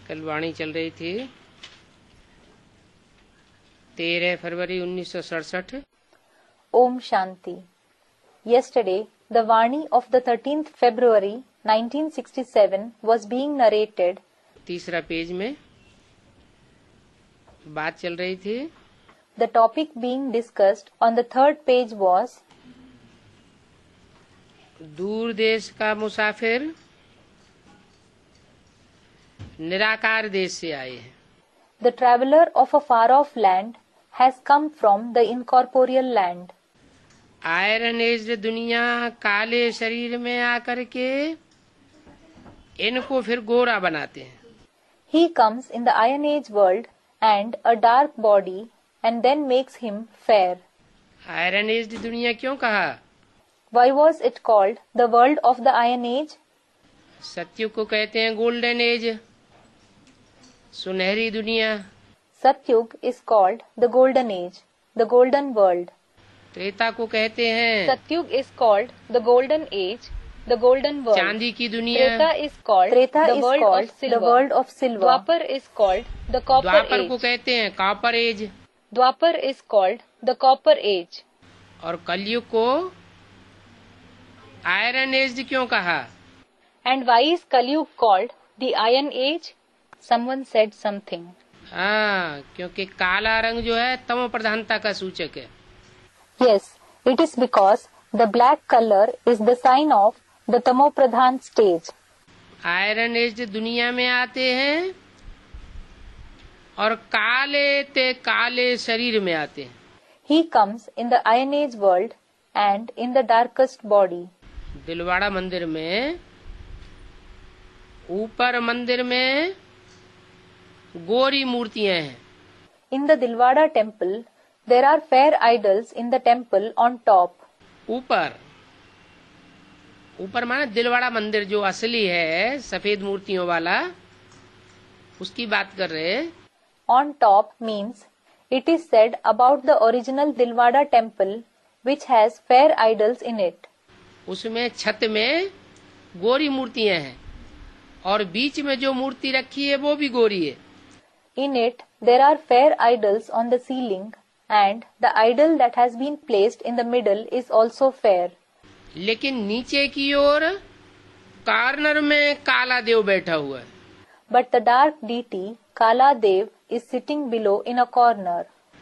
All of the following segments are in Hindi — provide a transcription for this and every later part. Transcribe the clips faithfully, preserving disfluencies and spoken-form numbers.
कल वाणी चल रही थी तेरह फरवरी उन्नीस सौ सड़सठ। Om Shanti. Yesterday, the Vani of the thirteenth February nineteen sixty-seven was being narrated. तीसरा पेज में बात चल रही थी। The topic being discussed on the third page was दूर देश का मुसाफिर निराकार देश से आए हैं। The traveler of a far-off land has come from the incorporeal land. Iron age दुनिया काले शरीर में आकर के इनको फिर गोरा बनाते हैं। He comes in the Iron Age world and a dark body and then makes him fair. Iron age दुनिया क्यों कहा? Why was it called the world of the Iron Age? सत्युग को कहते हैं गोल्डन एज, सुनहरी दुनिया। Satyug is called the golden age, the golden world. Treta को कहते हैं Satyug is called the golden age, the golden world. चांदी की दुनिया। Treta is called Treta the, is world called of the world of silver. Dwapar is called the copper Dwapar age. को कहते हैं copper age. Dwapar is called the copper age. और कलयुग को आयरन एज क्यों कहा? And why is Kalyug called the Iron Age? Someone said something. हाँ, क्योंकि काला रंग जो है तमो प्रधानता का सूचक है। Yes, it is because the black color is the sign of the tamo pradhan stage. Iron age दुनिया में आते हैं और काले ते काले शरीर में आते हैं। He comes in the Iron Age world and in the darkest body. Dilwara मंदिर में ऊपर मंदिर में गोरी मूर्तियां हैं। In the Dilwada temple, there are fair idols in the temple on top. ऊपर ऊपर माने दिलवाड़ा मंदिर जो असली है सफेद मूर्तियों वाला, उसकी बात कर रहे हैं। On top means it is said about the original Dilwada temple which has fair idols in it. उसमें छत में गोरी मूर्तियां हैं और बीच में जो मूर्ति रखी है वो भी गोरी है। In it, there are fair idols on the ceiling and the idol that has been placed in the middle is also fair. लेकिन नीचे की ओर कॉर्नर में काला देव बैठा हुआ है। But the dark deity, Kala Dev, is sitting below in a corner.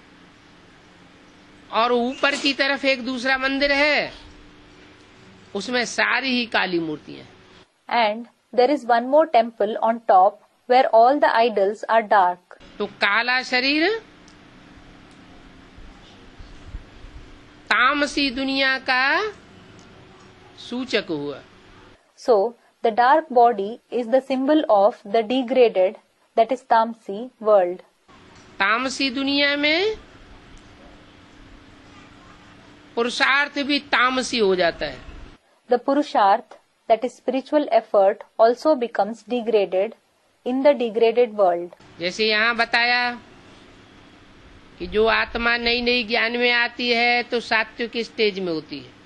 और ऊपर की तरफ एक दूसरा मंदिर है, उसमें सारी ही काली मूर्तियां हैं। And there is one more temple on top where all the idols are dark. तो काला शरीर तामसी दुनिया का सूचक हुआ। So the dark body is the symbol of the degraded, that is Tamsi world. तामसी दुनिया में पुरुषार्थ भी तामसी हो जाता है। The Purusharth, that is spiritual effort, also becomes degraded in the degraded world. जैसे यहाँ बताया कि जो आत्मा नई नई ज्ञान में आती है तो सात्विक स्टेज में होती है,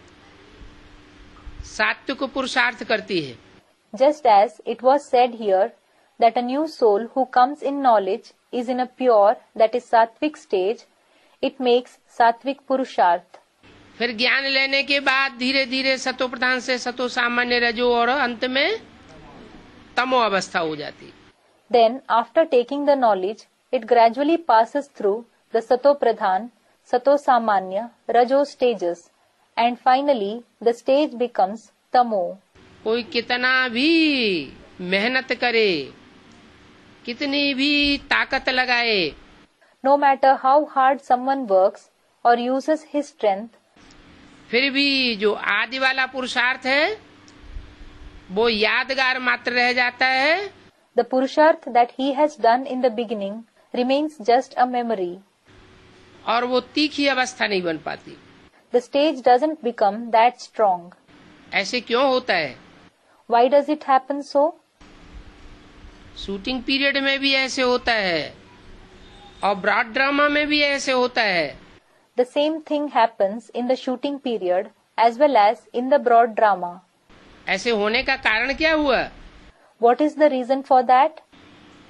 सात्विक पुरुषार्थ करती है। Just as it was said here that a new soul who comes in knowledge is in a pure, that is sattvic stage, it makes sattvic purusharth. फिर ज्ञान लेने के बाद धीरे धीरे सतो प्रधान से सतो सामान्य रजो और अंत में तमो अवस्था हो जाती। Then after taking the knowledge, it gradually passes through the sato pradhan, sato samanya, rajo stages, and finally the stage becomes tamo. कोई कितना भी मेहनत करे, कितनी भी ताकत लगाए, No matter how hard someone works or uses his strength, फिर भी जो आदि वाला पुरुषार्थ है वो यादगार मात्र रह जाता है। the purusharth that he has done in the beginning remains just a memory. और वो तीखी अवस्था नहीं बन पाती। The stage doesn't become that strong. ऐसे क्यों होता है? Why does it happen so? Shooting period में भी ऐसे होता है और ब्रॉड ड्रामा में भी ऐसे होता है। The same thing happens in the shooting period as well as in the broad drama. ऐसे होने का कारण क्या हुआ? What is the reason for that?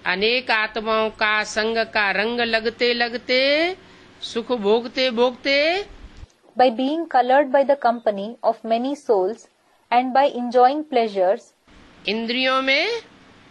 अनेक आत्माओं का संग का रंग लगते लगते, सुख भोगते भोगते, by being colored by the company of many souls and by enjoying pleasures, इंद्रियों में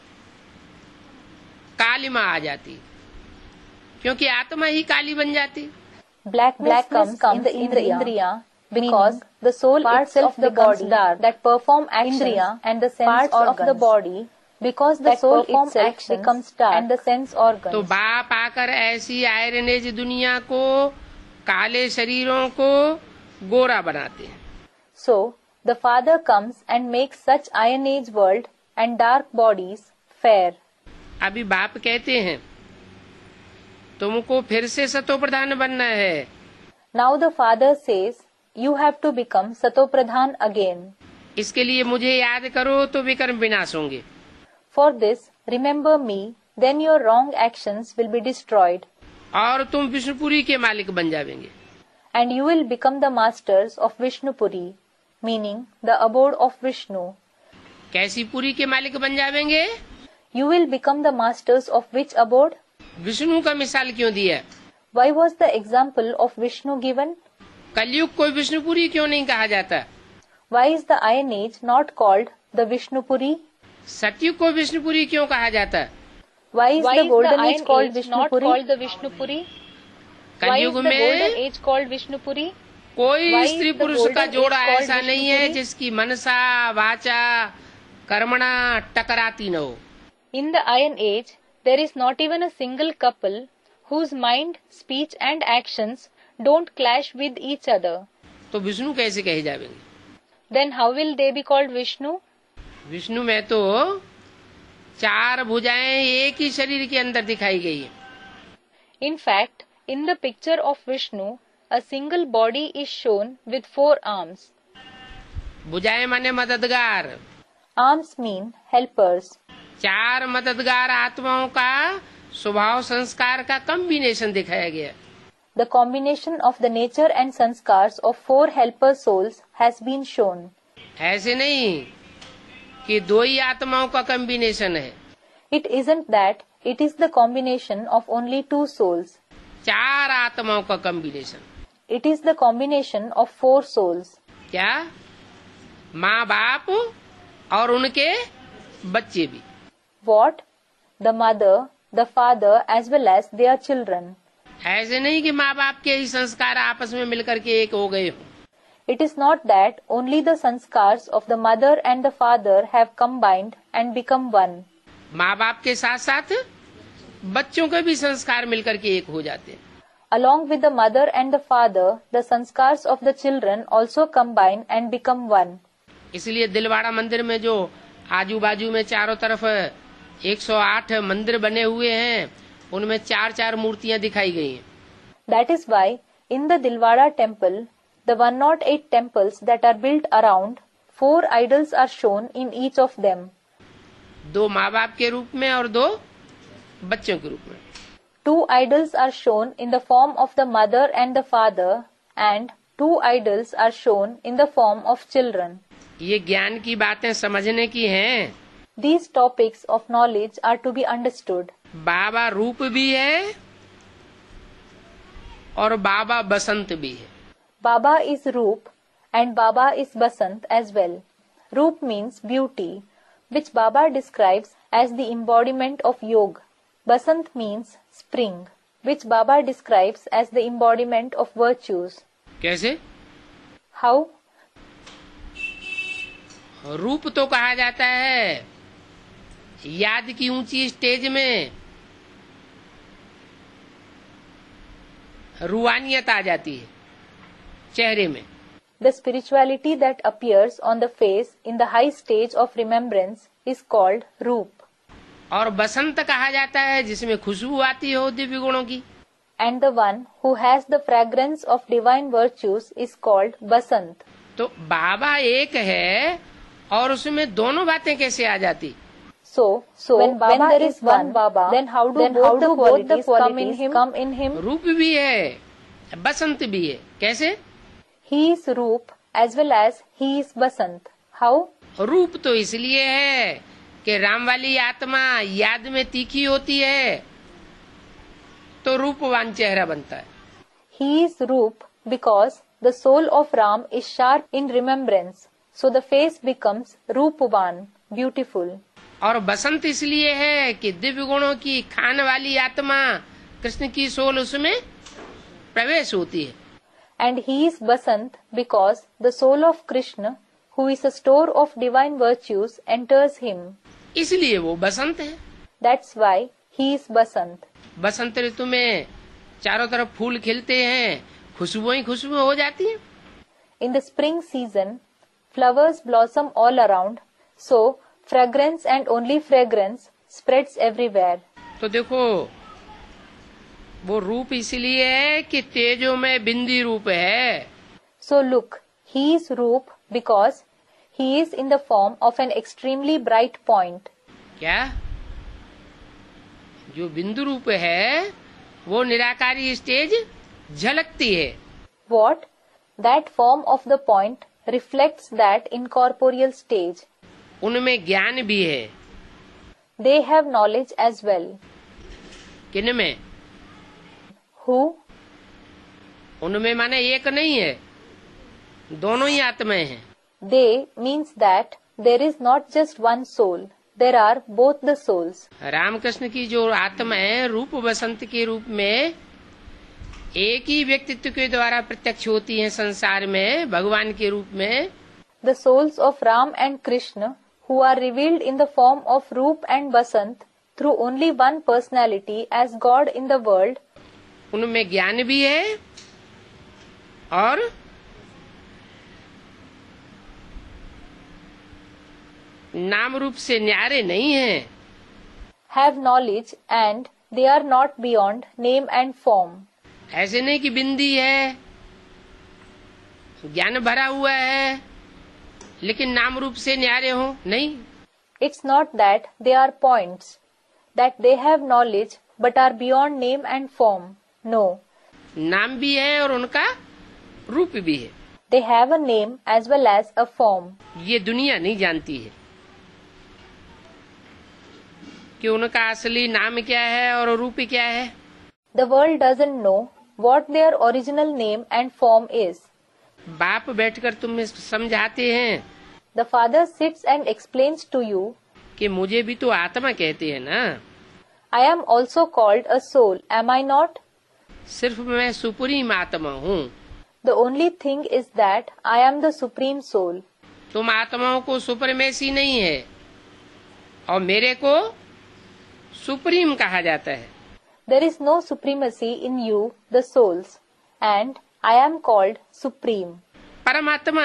कालिमा आ जाती, क्योंकि आत्मा ही काली बन जाती। blackness comes, comes in the indriya because the soul itself of the body that perform actions and the sense organs of the body because the soul itself becomes dark and the sense organs. तो बाप आकर ऐसी आयरन एज दुनिया को, काले शरीरों को गोरा बनाते हैं। So the Father comes and makes such iron age world and dark bodies fair. अभी बाप कहते हैं तुमको फिर से सतो प्रधान बनना है। Now the Father says you have to become Sato Pradhan again. इसके लिए मुझे याद करो तो विकर्म विनाश होंगे। For this remember me, then your wrong actions will be destroyed. और तुम विष्णुपुरी के मालिक बन जाएंगे। And you will become the masters of Vishnupuri, meaning the abode of Vishnu. कैसी पुरी के मालिक बन जाएंगे? You will become the masters of which abode? Vishnu का मिसाल क्यों दिया? Why was the example of Vishnu given? कलयुग को विष्णुपुरी क्यों नहीं कहा जाता? Why is the Iron Age not called the Vishnupuri? सतयुग को विष्णुपुरी क्यों कहा जाता? Why is Why the is Golden the Age Iron called Age not Vishnupuri? called the Vishnupuri? Why is कलयुग the Golden में Age called Vishnupuri? कोई Why is स्त्री the पुरुष golden का age जोड़ा called ऐसा नहीं है Vishnupuri? जिसकी मनसा वाचा कर्मणा टकराती न हो। In the Iron Age, there is not even a single couple whose mind, speech and actions don't clash with each other. तो विष्णु कैसे कहे जाएंगे? Then how will they be called Vishnu? Vishnu में तो चार भुजाएं एक ही शरीर के अंदर दिखाई गई है। In fact, in the picture of Vishnu, a single body is shown with four arms. भुजाएं माने मददगार। Arms mean helpers. चार मददगार आत्माओं का स्वभाव संस्कार का कॉम्बिनेशन दिखाया गया। The combination of the nature and sanskars of four helper souls has been shown. ऐसे नहीं कि दो ही आत्माओं का कॉम्बिनेशन है। It isn't that it is the combination of only two souls. चार आत्माओं का combination. It is the combination of four souls. क्या? माँ बाप और उनके बच्चे भी। What? The mother, the father as well as their children. ऐसे नहीं कि माँ बाप के ही संस्कार आपस में मिलकर के एक हो गए हो। It is not that only the sanskars of the mother and the father have combined and become one. माँ बाप के साथ साथ बच्चों के भी संस्कार मिलकर के एक हो जाते हैं। Along with the mother and the father, the sanskars of the children also combine and become one. इसलिए दिलवाड़ा मंदिर में जो आजू बाजू में चारों तरफ एक सौ आठ मंदिर बने हुए हैं, उनमें चार चार मूर्तियां दिखाई गई हैं। That is why in the Dilwara temple, the one hundred eight temples that are built around, four idols are shown in each of them. दो माँ बाप के रूप में और दो बच्चों के रूप में। Two idols are shown in the form of the mother and the father, and two idols are shown in the form of children. ये ज्ञान की बातें समझने की हैं। These topics of knowledge are to be understood. बाबा रूप भी है और बाबा बसंत भी है। Baba is Roop and Baba is Basant as well. Roop means beauty, which Baba describes as the embodiment of yoga. Basant means spring, which Baba describes as the embodiment of virtues. कैसे? How? रूप तो कहा जाता है याद की ऊंची स्टेज में रूहानियत आ जाती है चेहरे में। The spirituality that appears on the face in the high stage of remembrance is called Roop. और बसंत कहा जाता है जिसमें खुशबू आती हो दिव्य गुणों की। And the one who has the fragrance of divine virtues is called Basant. तो बाबा एक है और उसमें दोनों बातें कैसे आ जाती? So, so when, Baba when there is one Baba, then how do then both, how the, do qualities both the qualities come in him? Come in him? रूप भी है, बसंत भी है। कैसे? He is Roop as well as he is Basant. How? रूप तो इसलिए है कि राम वाली आत्मा याद में तीखी होती है तो रूपवान चेहरा बनता है। He is Roop because the soul of Ram is sharp in remembrance, so the face becomes Roopavan, beautiful. और बसंत इसलिए है कि दिव्य गुणों की खान वाली आत्मा कृष्ण की सोल उसमें प्रवेश होती है। And he is Basant because the soul of Krishna, who is a store of divine virtues, enters him. इसलिए वो बसंत है। That's why he is Basant. बसंत ऋतु में चारों तरफ फूल खिलते हैं, खुशबुएं ही खुशबू हो जाती हैं। In the spring season, flowers blossom all around, so fragrance and only fragrance spreads everywhere. तो देखो वो रूप इसलिए है कि तेजो में बिंदी रूप है। So look, he is Roop because he is in the form of an extremely bright point. क्या? जो बिंदु रूप है वो निराकारी स्टेज झलकती है। What? That form of the point reflects that incorporeal stage. उनमें ज्ञान भी है। They have knowledge as well. किन में? Who? उनमें माने एक नहीं है, दोनों ही आत्माएं हैं। They means that there is not just one soul. There are both the souls. Ramakrishna की जो आत्मा है रूप बसंत के रूप में एक ही व्यक्तित्व के द्वारा प्रत्यक्ष होती है संसार में भगवान के रूप में। The souls of Ram and Krishna, who are revealed in the form of Roop and Basant through only one personality as God in the world, उनमें ज्ञान भी है और नाम रूप से न्यारे नहीं है। have knowledge and they are not beyond name and form. ऐसे नहीं कि बिंदी है, ज्ञान भरा हुआ है लेकिन नाम रूप से न्यारे हो, नहीं। It's not that they are points, that they have knowledge but are beyond name and form. No. नाम भी है और उनका रूप भी है। They have a name as well as a form. ये दुनिया नहीं जानती है कि उनका असली नाम क्या है और रूप क्या है। The world doesn't know what their original name and form is. बाप बैठकर तुम्हें समझाते हैं। The father sits and explains to you कि मुझे भी तो आत्मा कहते हैं ना। I am also called a soul, am I not? सिर्फ मैं सुप्रीम आत्मा हूँ। The only thing is that I am the supreme soul. तुम आत्माओं को सुपरमेसी नहीं है और मेरे को सुप्रीम कहा जाता है। There is no supremacy in you, the souls, and I am called supreme. परमात्मा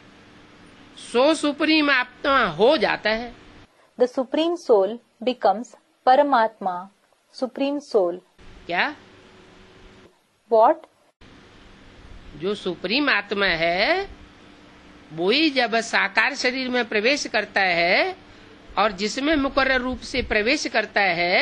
सो सुप्रीम आत्मा हो जाता है। The supreme soul becomes Paramatma, supreme soul. क्या? What? जो सुप्रीम आत्मा है वही जब साकार शरीर में प्रवेश करता है और जिसमें मुकर्रर रूप से प्रवेश करता है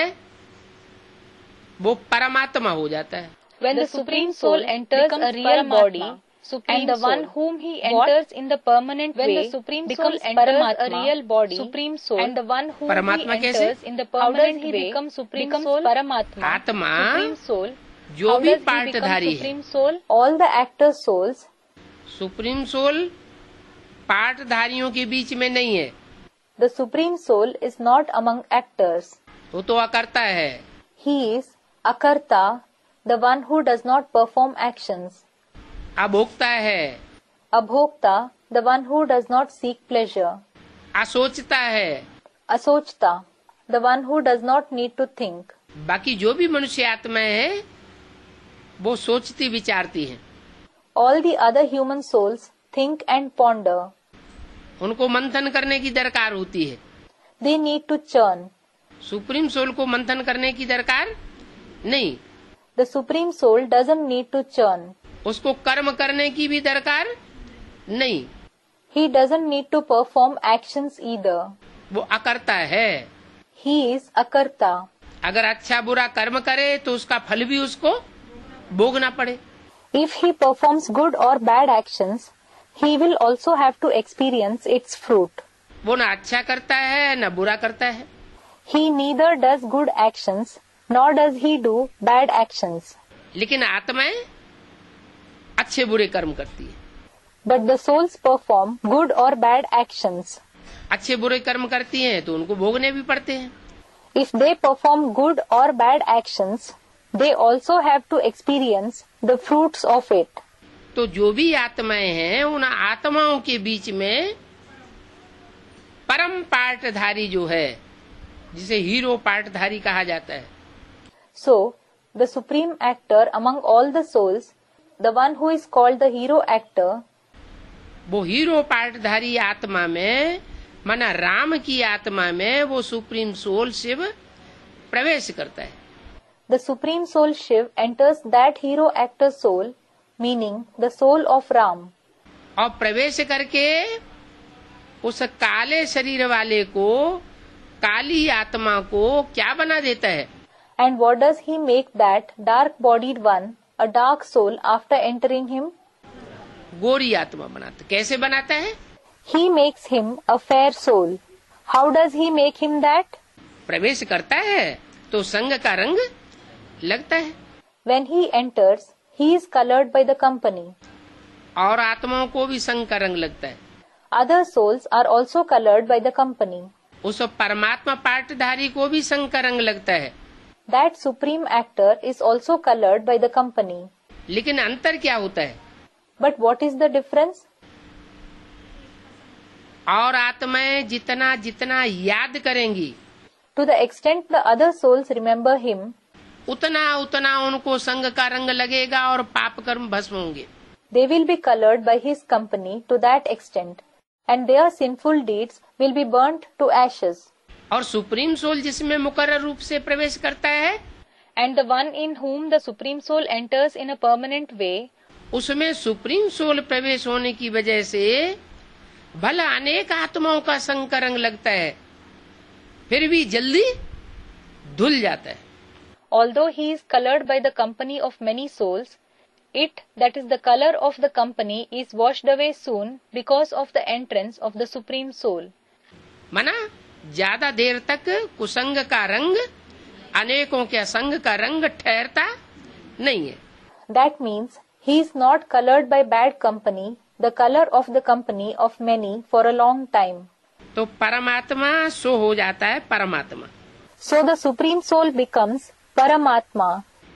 वो परमात्मा हो जाता है। When the Supreme Soul enters a real body, and the one whom he enters in the permanent way, when the Supreme Soul enters a real body, Supreme Soul, and the one whom he enters in the permanent way becomes Supreme Soul, Paramatma, आत्मा Supreme Soul, जो भी पार्टधारी है, Supreme Soul, all the actor souls, supreme soul पार्टधारियों के बीच में नहीं है। the Supreme Soul is not among actors. वो तो अकर्ता है। He is Akarta, the one who does not perform actions. अभोक्ता है। Abhokta, the one who does not seek pleasure. असोचता है। Asochta, the one who does not need to think. बाकी जो भी मनुष्य आत्माएं हैं वो सोचती विचारती हैं। All the other human souls think and ponder. उनको मंथन करने की दरकार होती है। They need to churn. Supreme soul को मंथन करने की दरकार नहीं। The Supreme Soul doesn't need to churn. उसको कर्म करने की भी दरकार नहीं। He doesn't need to perform actions either. वो अकर्ता है। He is Akarta. अगर अच्छा बुरा कर्म करे तो उसका फल भी उसको भोगना पड़े। If he performs good or bad actions, he will also have to experience its fruit. वो ना अच्छा करता है न बुरा करता है. He neither does good actions nor does he do bad actions. लेकिन आत्माएं अच्छे बुरे कर्म करती है. But the souls perform good or bad actions. अच्छे बुरे कर्म करती हैं तो उनको भोगने भी पड़ते हैं. If they perform good or bad actions, they also have to experience the fruits of it. तो जो भी आत्माएं हैं उन आत्माओं के बीच में परम पार्टधारी जो है, जिसे हीरो पार्टधारी कहा जाता है. So, the supreme actor among all the souls, the one who is called the hero actor, वो हीरो पार्टधारी आत्मा में, माना राम की आत्मा में वो सुप्रीम सोल शिव प्रवेश करता है. The supreme soul Shiv enters that hero actor soul, meaning the soul of Ram. और प्रवेश करके उस काले शरीर वाले को, काली आत्मा को क्या बना देता है? And what does he make that dark-bodied one, a dark soul, after entering him? गोरी आत्मा बनाता. कैसे बनाता है? He makes him a fair soul. How does he make him that? प्रवेश करता है तो संग का रंग लगता है. When he enters, he is colored by the company. और आत्माओं को भी संग का रंग लगता है. Other souls are also colored by the company. उस परमात्मा पार्टधारी को भी संग का रंग लगता है. That supreme actor is also colored by the company. लेकिन अंतर क्या होता है? But what is the difference? और आत्माएं जितना जितना याद करेंगी, To the extent the other souls remember him, उतना उतना उनको संग का रंग लगेगा और पाप कर्म भस्म होंगे. they will be colored by his company to that extent, and their sinful deeds will be burnt to ashes. और सुप्रीम सोल जिसमें मुकर्रर रूप से प्रवेश करता है, and the one in whom the supreme soul enters in a permanent way, उसमें सुप्रीम सोल प्रवेश होने की वजह से भला अनेक आत्माओं का संग का रंग लगता है, फिर भी जल्दी धुल जाता है. Although he is colored by the company of many souls, it, that is the color of the company, is washed away soon because of the entrance of the supreme soul. मना ज्यादा देर तक कुसंग का रंग अनेकों के संग का रंग ठहरता नहीं है. That means he is not colored by bad company, the color of the company of many for a long time. तो परमात्मा सो हो जाता है परमात्मा. So the supreme soul becomes Paramatma.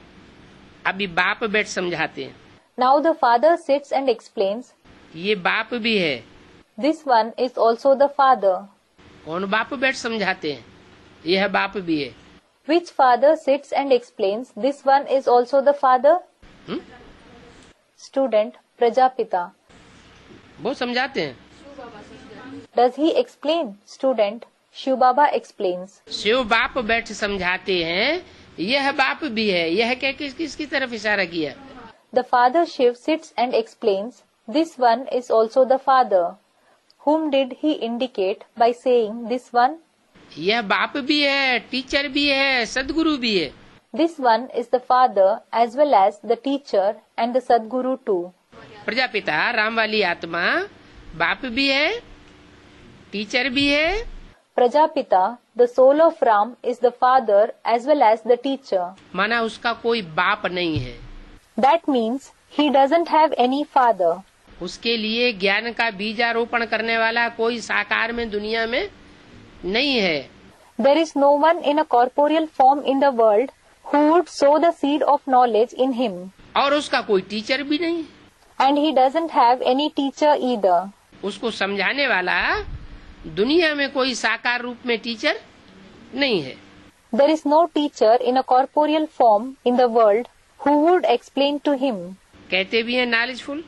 अभी बाप बैठ समझाते हैं. Now the father sits and explains, ये बाप भी है. this one is also the father. कौन बाप बैठ समझाते हैं? यह बाप भी है. Which father sits and explains, this one is also the father? Hmm? Student Prajapita. वो समझाते हैं. Does he explain? Student Shiv Baba explains. Shiv बाप बैठ समझाते हैं. यह बाप भी है. यह क्या किस किसकी तरफ इशारा किया? The father Shiv sits and explains, this one is also the father. Whom did he indicate by saying this one? यह बाप भी है, टीचर भी है, सदगुरु भी है. This one is the father as well as the teacher and the Sadguru too. Prajapita Ram वाली आत्मा बाप भी है, टीचर भी है. Prajapita, the soul of Ram, is the father as well as the teacher. माना उसका कोई बाप नहीं है. That means he doesn't have any father. उसके लिए ज्ञान का बीजारोपण करने वाला कोई साकार में दुनिया में नहीं है. There is no one in a corporeal form in the world who would sow the seed of knowledge in him. और उसका कोई टीचर भी नहीं. And he doesn't have any teacher either. उसको समझाने वाला दुनिया में कोई साकार रूप में टीचर नहीं है. There is no teacher in a corporeal form in the world who would explain to him. कहते भी है नॉलेजफुल,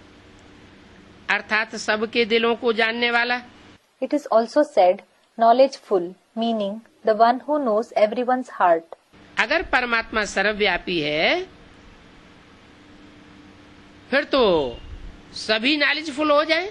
अर्थात सबके दिलों को जानने वाला. It is also said knowledgeful, meaning the one who knows everyone's heart. अगर परमात्मा सर्वव्यापी है फिर तो सभी नॉलेजफुल हो जाए,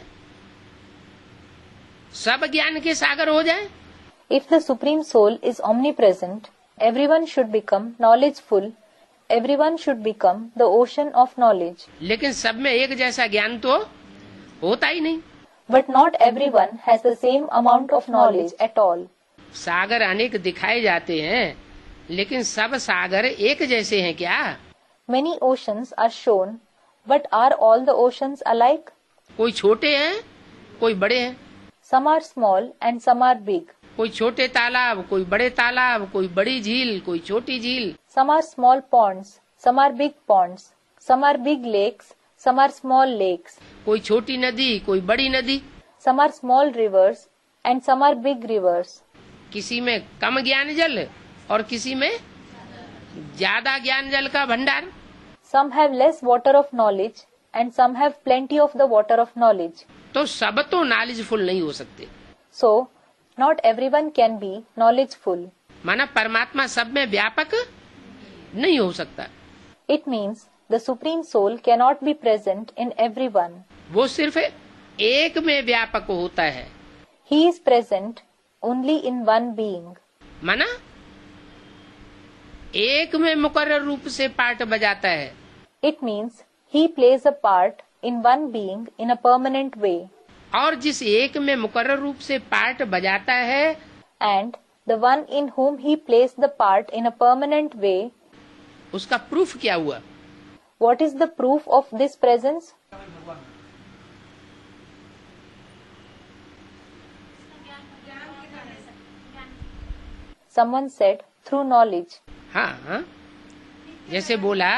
सब ज्ञान के सागर हो जाए. If the Supreme Soul is omnipresent, everyone should become knowledgeful, everyone should become the ocean of knowledge. लेकिन सब में एक जैसा ज्ञान तो होता ही नहीं. But not everyone has the same amount of knowledge at all. सागर अनेक दिखाए जाते हैं, लेकिन सब सागर एक जैसे हैं क्या? Many oceans are shown, but are all the oceans alike? कोई छोटे हैं, कोई बड़े हैं. Some are small and some are big. कोई छोटे तालाब, कोई बड़े तालाब, कोई बड़ी झील, कोई छोटी झील. Some are small ponds, some are big ponds. Some are big lakes, some are small lakes. कोई छोटी नदी, कोई बड़ी नदी. Some are small rivers and some are big rivers. किसी में कम ज्ञान जल और किसी में ज्यादा ज्ञान जल का भंडार. Some have less water of knowledge and some have plenty of the water of knowledge. तो सब तो नॉलेजफुल नहीं हो सकते. So, not everyone can be knowledgeful. माना परमात्मा सब में व्यापक नहीं हो सकता. It means the Supreme Soul cannot be present in everyone. वो सिर्फ एक में व्यापक होता है. He is present only in one being. माना एक में मुकर्रर रूप से पार्ट बजाता है. It means he plays a part in one being in a permanent way. और जिस एक में मुकर्रर रूप से पार्ट बजाता है, and the one in whom he plays the part in a permanent way, उसका प्रूफ क्या हुआ? What is the proof of this presence? Someone said through knowledge. हाँ हाँ, जैसे बोला,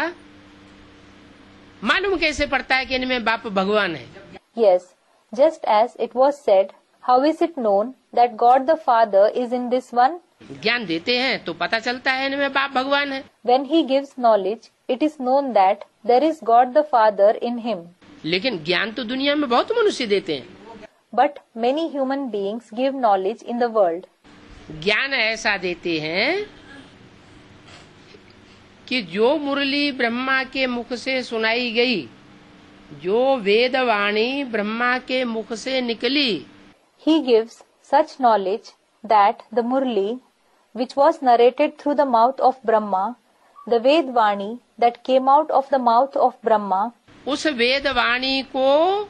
मालूम कैसे पड़ता है कि इनमें बाप भगवान है? Yes, just as it was said, how is it known that God the Father is in this one? ज्ञान देते हैं तो पता चलता है इनमें बाप भगवान है. When he gives knowledge, it is known that there is God the Father in him. लेकिन ज्ञान तो दुनिया में बहुत मनुष्य देते हैं. But many human beings give knowledge in the world. ज्ञान ऐसा देते हैं कि जो मुरली ब्रह्मा के मुख से सुनाई गई, जो वेद वाणी ब्रह्मा के मुख से निकली, He gives such knowledge that the Murli, which was narrated through the mouth of Brahma, the Ved Vani that came out of the mouth of Brahma, उस वेद वाणी को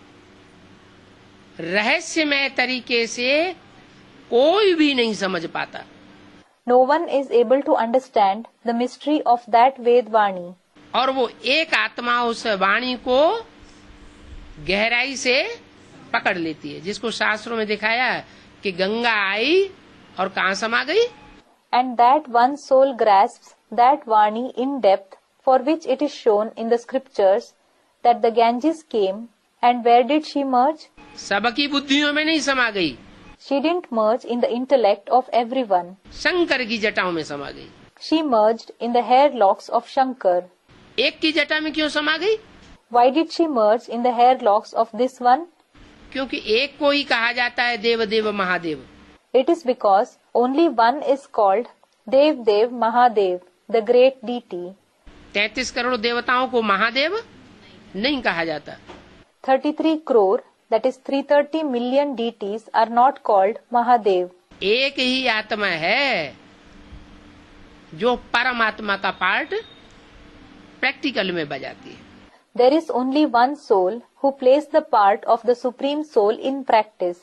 रहस्यमय तरीके से कोई भी नहीं समझ पाता. no one is able to understand the mystery of that Ved Vani. और वो एक आत्मा उस वाणी को गहराई से पकड़ लेती है, जिसको शास्त्रों में दिखाया है कि गंगा आई और कहाँ समा गई. And that one soul grasps that Vani in depth, for which it is shown in the scriptures that the Ganges came, and where did she merge? सबकी बुद्धियों में नहीं समा गई. She didn't merge in the intellect of everyone. Shankar की जटाओं में समा गई. She merged in the hair locks of Shankar. एक की जटा में क्यों समा गई? Why did she merge in the hair locks of this one? क्योंकि एक को ही कहा जाता है देव देव Mahadev. It is because only one is called Dev Dev Mahadev, the great deity. तैतीस करोड़ देवताओं को महादेव नहीं कहा जाता. thirty-three crore, that is three hundred thirty million deities are not called Mahadev. एक ही आत्मा है जो परमात्मा का पार्ट प्रैक्टिकल में बजाती है. There is only one soul who plays the part of the Supreme Soul in practice.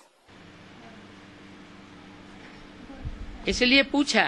इसलिए पूछा,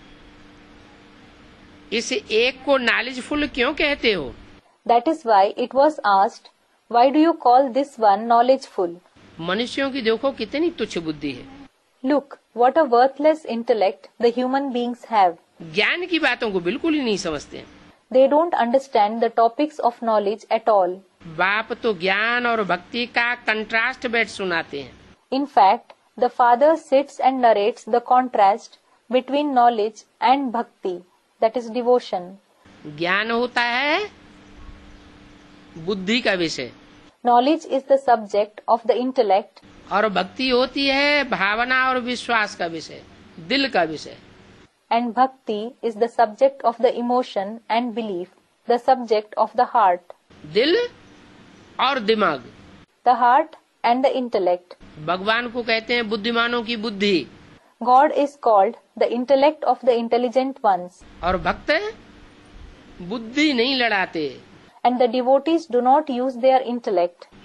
इस एक को नॉलेजफुल क्यों कहते हो? That is why it was asked, why do you call this one knowledgeful? मनुष्यों की देखो कितनी तुच्छ बुद्धि है. Look, what a worthless intellect the human beings have. ज्ञान की बातों को बिल्कुल ही नहीं समझते हैं. They don't understand the topics of knowledge at all. बाप तो ज्ञान और भक्ति का कंट्रास्ट बैठ सुनाते हैं. In fact, the father sits and narrates the contrast between knowledge and bhakti, that is devotion. ज्ञान होता है बुद्धि का विषय. Knowledge is the subject of the intellect. और भक्ति होती है भावना और विश्वास का विषय, दिल का विषय. And bhakti is the subject of the emotion and belief, the subject of the heart. दिल और दिमाग. The heart and the intellect. भगवान को कहते हैं बुद्धिमानों की बुद्धि. God is called the intellect of the intelligent ones. और भक्त बुद्धि नहीं लड़ाते. And the devotees do not use their intellect.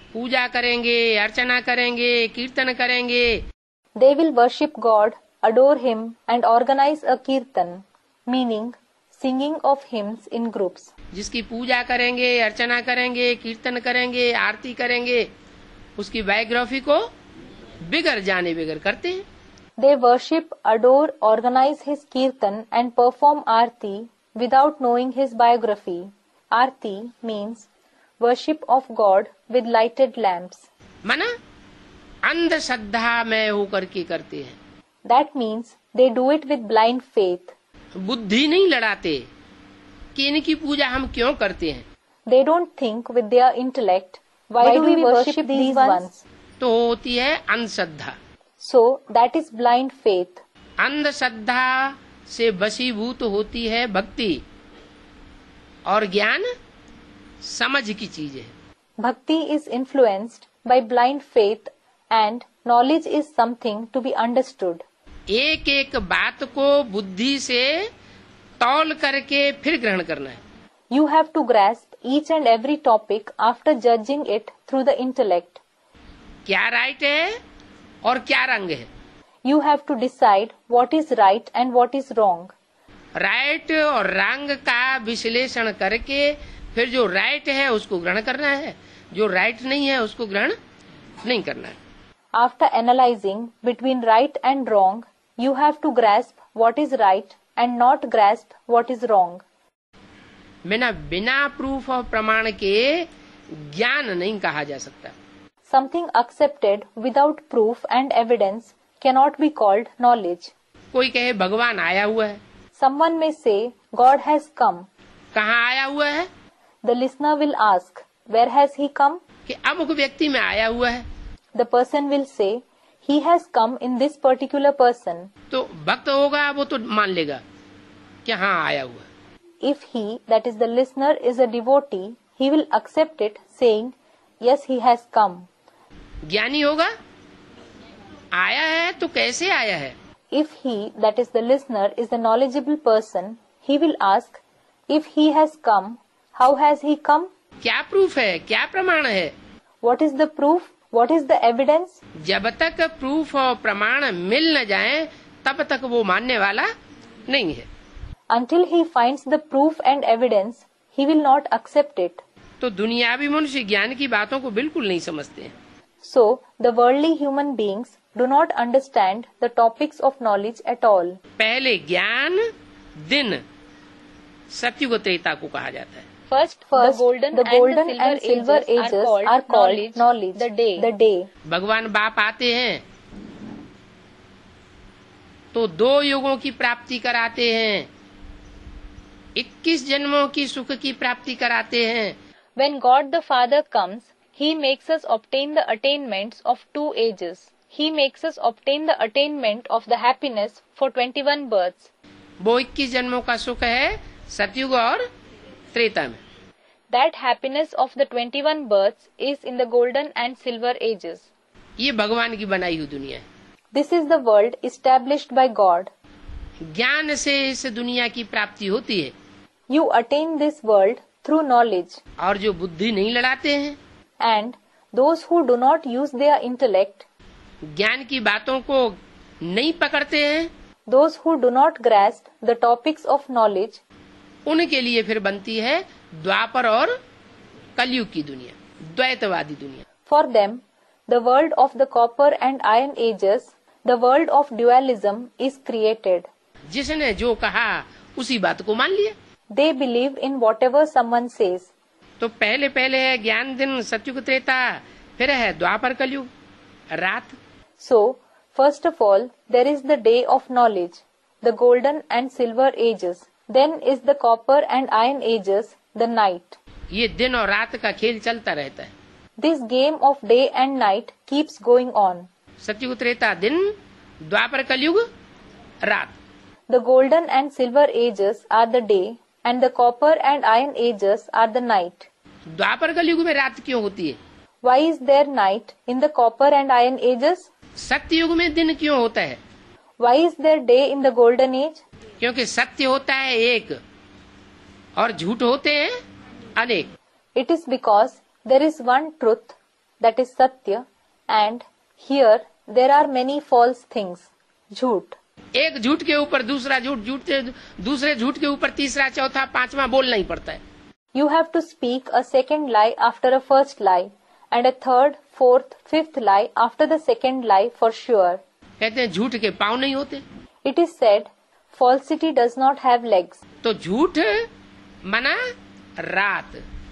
पूजा करेंगे, अर्चना करेंगे, कीर्तन करेंगे. They will worship God, adore Him, and organize a kirtan, meaning singing of hymns in groups. जिसकी पूजा करेंगे, अर्चना करेंगे, कीर्तन करेंगे, आरती करेंगे, उसकी बायोग्राफी को बिगर जाने बिगर करते हैं. They worship, adore, organize his kirtan and perform aarti without knowing his biography. Aarti means worship of God with lighted lamps. माना अंधश्रद्धा में होकर के करते हैं. That means they do it with blind faith. बुद्धि नहीं लड़ाते कि इनकी पूजा हम क्यों करते हैं. They don't think with their intellect, why, why do we worship these ones? तो होती है अंधश्रद्धा. So that is blind faith. अंधश्रद्धा से वशीभूत होती है भक्ति, और ज्ञान समझ की चीज है. Bhakti is influenced by blind faith and knowledge is something to be understood. एक एक बात को बुद्धि से तौल करके फिर ग्रहण करना है. You have to grasp each and every topic after judging it through the intellect. क्या राइट है और क्या रंग है. You have to decide what is right and what is wrong. Right और रंग का विश्लेषण करके फिर जो राइट है उसको ग्रहण करना है, जो राइट नहीं है उसको ग्रहण नहीं करना है. After analyzing between right and wrong, you have to grasp what is right and not grasp what is wrong. बिना बिना प्रूफ और प्रमाण के ज्ञान नहीं कहा जा सकता. Something accepted without proof and evidence cannot be called knowledge. कोई कहे भगवान आया हुआ है. Someone may say God has come. कहाँ आया हुआ है. The listener will ask, where has he come? कि अमुक व्यक्ति में आया हुआ है. The person will say, he has come in this particular person. तो भक्त होगा वो तो मान लेगा कि हाँ आया हुआ. If he, that is the listener, is a devotee, he will accept it, saying, yes, he has come. ज्ञानी होगा, आया है तो कैसे आया है. If he, that is the listener, is a knowledgeable person, he will ask, if he has come, how has he come? क्या प्रूफ है, क्या प्रमाण है. What is the proof? What is the evidence? जब तक प्रूफ और प्रमाण मिल न जाए तब तक वो मानने वाला नहीं है. Until he finds the proof and evidence, he will not accept it. तो दुनियावी मनुष्य ज्ञान की बातों को बिल्कुल नहीं समझते हैं. So, the worldly human beings do not understand the topics of knowledge at all. पहले ज्ञान दिन सतयुग त्रेता को कहा जाता है. First, First, the golden, the golden and, the silver and silver ages, ages are called, are called knowledge, knowledge, the day. the day. भगवान बाप आते हैं तो दो युगों की प्राप्ति कराते हैं, इक्कीस जन्मों की सुख की प्राप्ति कराते हैं. When God the Father comes, He makes us obtain the attainments of two ages. He makes us obtain the attainment of the happiness for twenty-one births. वो इक्कीस जन्मों का सुख है सतयुग और त्रेता में. That happiness of the twenty-one births is in the golden and silver ages. ये भगवान की बनाई हुई दुनिया है. This is the world established by God. ज्ञान से इस दुनिया की प्राप्ति होती है. You attain this world through knowledge. और जो बुद्धि नहीं लड़ाते हैं, And those who do not use their intellect, ज्ञान की बातों को नहीं पकड़ते हैं, those who do not grasp the topics of knowledge, उनके लिए फिर बनती है द्वापर और कलयुग की दुनिया, द्वैतवादी दुनिया. for them, the world of the copper and iron ages, the world of dualism is created. जिसने जो कहा उसी बात को मान लिया. They believe in whatever someone says. तो पहले पहले है ज्ञान दिन सतयुग त्रेता, फिर है द्वापर कलयुग रात. So, first of all, there is the day of knowledge, the golden and silver ages. Then is the copper and iron ages, the night. ये दिन और रात का खेल चलता रहता है. This game of day and night keeps going on. सतयुग त्रेता दिन, द्वापर कलयुग रात. The golden and silver ages are the day, and the copper and iron ages are the night. द्वापर कलयुग में रात क्यों होती है? Why is there night in the copper and iron ages? सत्ययुग में दिन क्यों होता है? Why is there day in the golden age? क्योंकि सत्य होता है एक और झूठ होते हैं अनेक. It is because there is one truth that is Satya, and here there are many false things, झूठ. एक झूठ के ऊपर दूसरा झूठ, झूठ के दूसरे झूठ के ऊपर तीसरा, चौथा, पांचवा बोलना ही पड़ता है. You have to speak a second lie after a first lie, and a third, fourth, fifth lie after the second lie for sure. कहते हैं झूठ के पाँव नहीं होते. It is said, falsity does not have legs. तो झूठ मना रात,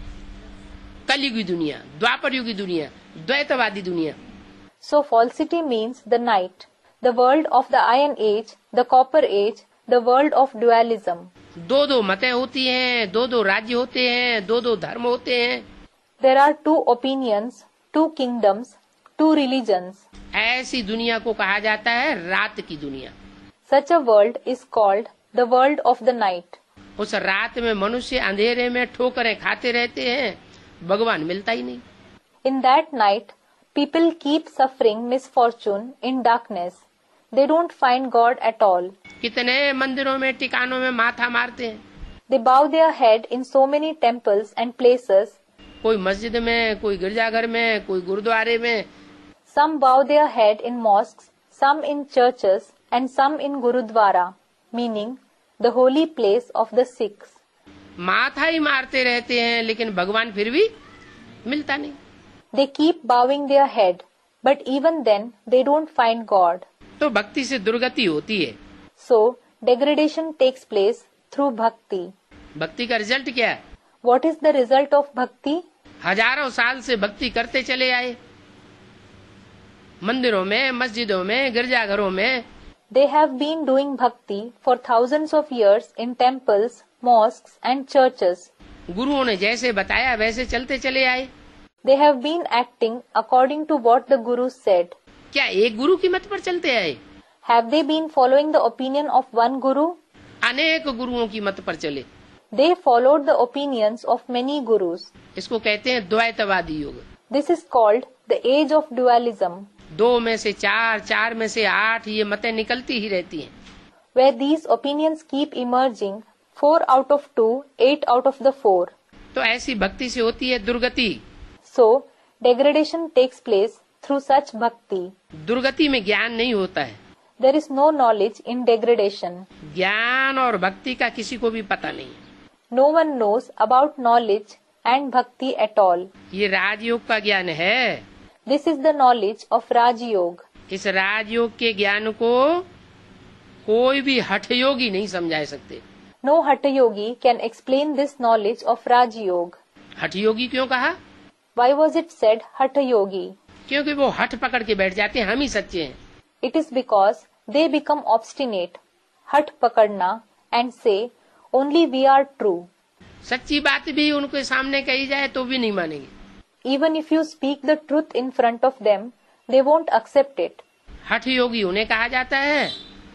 कलयुगी दुनिया, द्वापर युगी दुनिया, द्वैतवादी दुनिया. So falsity means the night, the world of the iron age, the copper age, the world of dualism. दो दो मतें होती हैं, दो दो राज्य होते हैं, दो दो धर्म होते हैं. There are two opinions, two kingdoms, two religions. ऐसी दुनिया को कहा जाता है रात की दुनिया. Such a world is called the world of the night. उस रात में मनुष्य अंधेरे में ठोकरें खाते रहते हैं, भगवान मिलता ही नहीं. In that night, people keep suffering misfortune in darkness. They don't find God at all. कितने मंदिरों में, टिकानों में माथा मारते हैं. They bow their head in so many temples and places. कोई मस्जिद में, कोई गिरजाघर में, कोई गुरुद्वारे में. Some bow their head in mosques, some in churches, and some in Gurudwara, meaning the holy place of the Sikhs. माथा ही मारते रहते हैं, लेकिन भगवान फिर भी मिलता नहीं. They keep bowing their head, but even then they don't find God. तो भक्ति से दुर्गति होती है. So degradation takes place through bhakti. भक्ति का रिजल्ट क्या है? What is the result of bhakti? हजारों साल से भक्ति करते चले आए, मंदिरों में, मस्जिदों में, गिरजाघरों में. They have been doing bhakti for thousands of years in temples, mosques and churches. गुरुओं ने जैसे बताया वैसे चलते चले आए. They have been acting according to what the Guru said. क्या एक गुरु की मत पर चलते आए? Have they been following the opinion of one Guru? अनेक गुरुओं की मत पर चले. They followed the opinions of many Gurus. इसको कहते हैं द्वैतवादी युग. This is called the age of dualism. दो में से चार, चार में से आठ, ये मतें निकलती ही रहती हैं. Where these opinions keep emerging, four out of two, eight out of the four. तो ऐसी भक्ति से होती है दुर्गति. So degradation takes place through such bhakti. दुर्गति में ज्ञान नहीं होता है. There is no knowledge in degradation. ज्ञान और भक्ति का किसी को भी पता नहीं. No one knows about knowledge and bhakti at all. ये राजयोग का ज्ञान है. This is the knowledge of Raj Yoga. इस राजयोग के ज्ञान को कोई भी हठ योगी नहीं समझा सकते. No Hatha Yogi can explain this knowledge of Raj Yoga. हठ योगी क्यों कहा? Why was it said Hatha Yogi? क्योंकि वो हठ पकड़ के बैठ जाते हैं, हम ही सच्चे हैं. It is because they become obstinate, हठ पकड़ना, and say only we are true. सच्ची बात भी उनके सामने कही जाए तो भी नहीं मानेंगे. Even if you speak the truth in front of them, they won't accept it. हठ योगी उन्हें कहा जाता है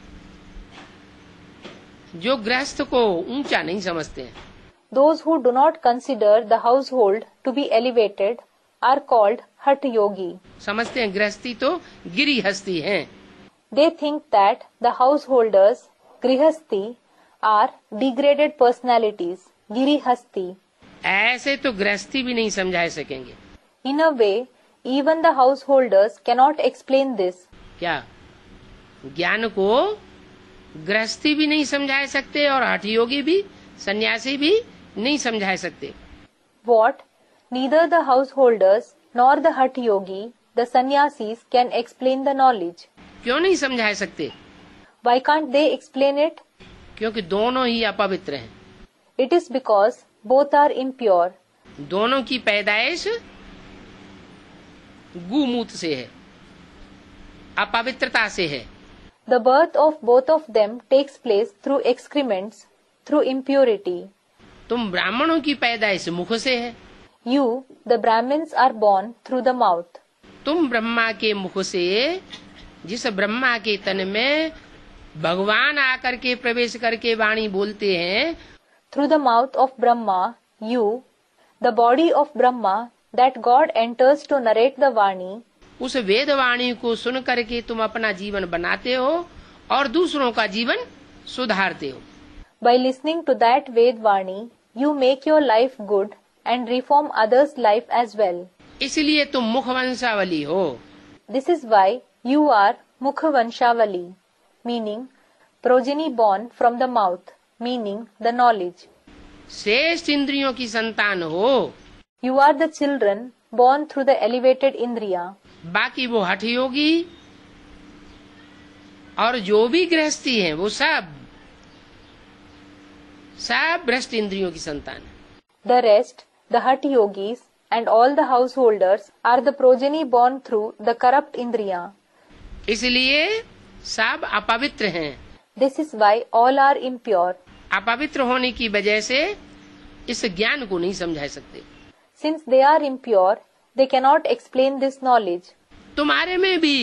जो गृहस्थ को ऊंचा नहीं समझते हैं. Those who do not consider the household to be elevated are called Hatha Yogi. समझते हैं गृहस्थी तो गिरिहस्ती हैं. They think that the householders, Grihasti, are degraded personalities, Girihasti. ऐसे तो गृहस्थी भी नहीं समझा सकेंगे. In a way, even the householders cannot explain this. क्या ज्ञान को गृहस्थी भी नहीं समझा सकते और हठ योगी भी, सन्यासी भी नहीं समझा सकते. What? Neither the householders nor the Hatha Yogi, the sannyasis, can explain the knowledge. क्यों नहीं समझा सकते? Why can't they explain it? क्योंकि दोनों ही अपवित्र हैं. It is because both are impure. दोनों की पैदाइश गुमूत से है, अपवित्रता से है. The birth of both of them takes place through excrements, through impurity. तुम ब्राह्मणों की पैदाइश मुख से है. You, the Brahmins, are born through the mouth. तुम ब्रह्मा के मुख से, जिस ब्रह्मा के तन में भगवान आकर के प्रवेश करके वाणी बोलते हैं. Through the mouth of Brahma, you, the body of Brahma, that God enters to narrate the Vani. उस वेद वाणी को सुन करके तुम अपना जीवन बनाते हो और दूसरों का जीवन सुधारते हो. By listening to that Ved Vani, you make your life good and reform others' life as well. इसलिए तुम मुख वंशावली हो। This is why you are Mukha Vanshavali, meaning progeny born from the mouth, meaning the knowledge. श्रेष्ठ इंद्रियों की संतान हो। You are the children born through the elevated indriya. बाकी वो हठ योगी और जो भी गृहस्थी हैं वो सब सब भ्रष्ट इंद्रियों की संतान है। The rest, the Hatha yogis and all the householders are the progeny born through the corrupt indriya. इसलिए सब अपवित्र हैं। This is why all are impure. अपवित्र होने की वजह से इस ज्ञान को नहीं समझा सकते। Since they are impure, they cannot explain this knowledge. तुम्हारे में भी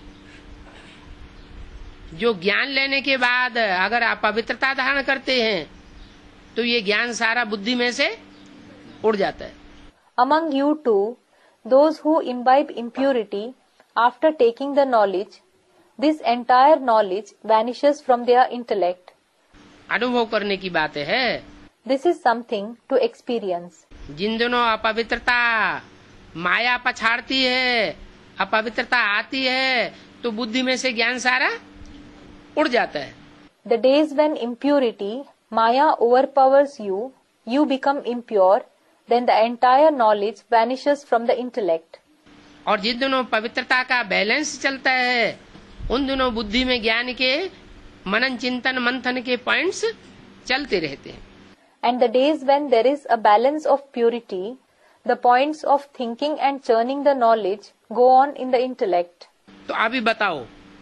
जो ज्ञान लेने के बाद अगर आप पवित्रता धारण करते हैं तो ये ज्ञान सारा बुद्धि में से उड़ जाता है। Among you too, those who imbibe impurity after taking the knowledge, this entire knowledge vanishes from their intellect. अनुभव करने की बात है। This is something to experience. जिन दिनों अपवित्रता माया पछाड़ती है, अपवित्रता आती है तो बुद्धि में से ज्ञान सारा उड़ जाता है। The days when impurity, Maya overpowers you, you become impure, then the entire knowledge vanishes from the intellect. और जिन दिनों पवित्रता का बैलेंस चलता है उन दिनों बुद्धि में ज्ञान के मनन चिंतन मंथन के पॉइंट्स चलते रहते हैं। And the days when there is a balance of purity, the points of thinking and churning the knowledge go on in the intellect. तो अभी बताओ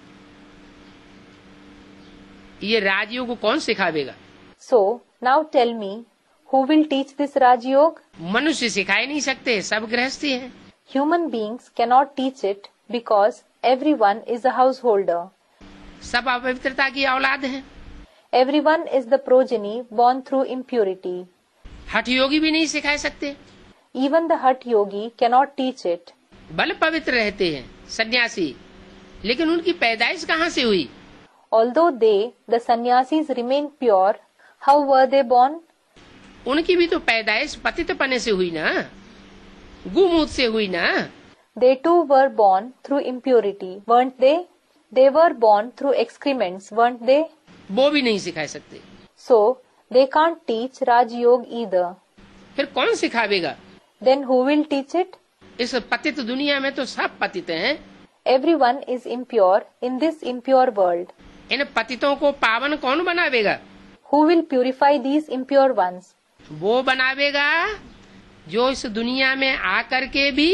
ये राजयोग को कौन सिखावेगा? So now tell me, who will teach this Rajyog? मनुष्य सिखा ही नहीं सकते, सब गृहस्थी हैं। Human beings cannot teach it because everyone is a householder. सब अपवित्रता की औलाद हैं। Everyone is the progeny born through impurity. हठ योगी भी नहीं सिखा सकते। Even the Hatha yogi cannot teach it. बल पवित्र रहते हैं सन्यासी, लेकिन उनकी पैदाइश कहाँ से हुई? Although they, the sannyasis, remain pure, how were they born? उनकी भी तो पैदाइश पतितपने से हुई ना, गुमूत से हुई ना। They too were born through impurity, weren't they? They were born through excrements, weren't they? वो भी नहीं सिखा सकते। So they can't teach Rajyog either. फिर कौन सिखावेगा? Then who will teach it? इस पतित दुनिया में तो सब पतित हैं। Everyone is impure in this impure world. इन पतितों को पावन कौन बनावेगा? Who will purify these impure ones? वो बनावेगा जो इस दुनिया में आकर के भी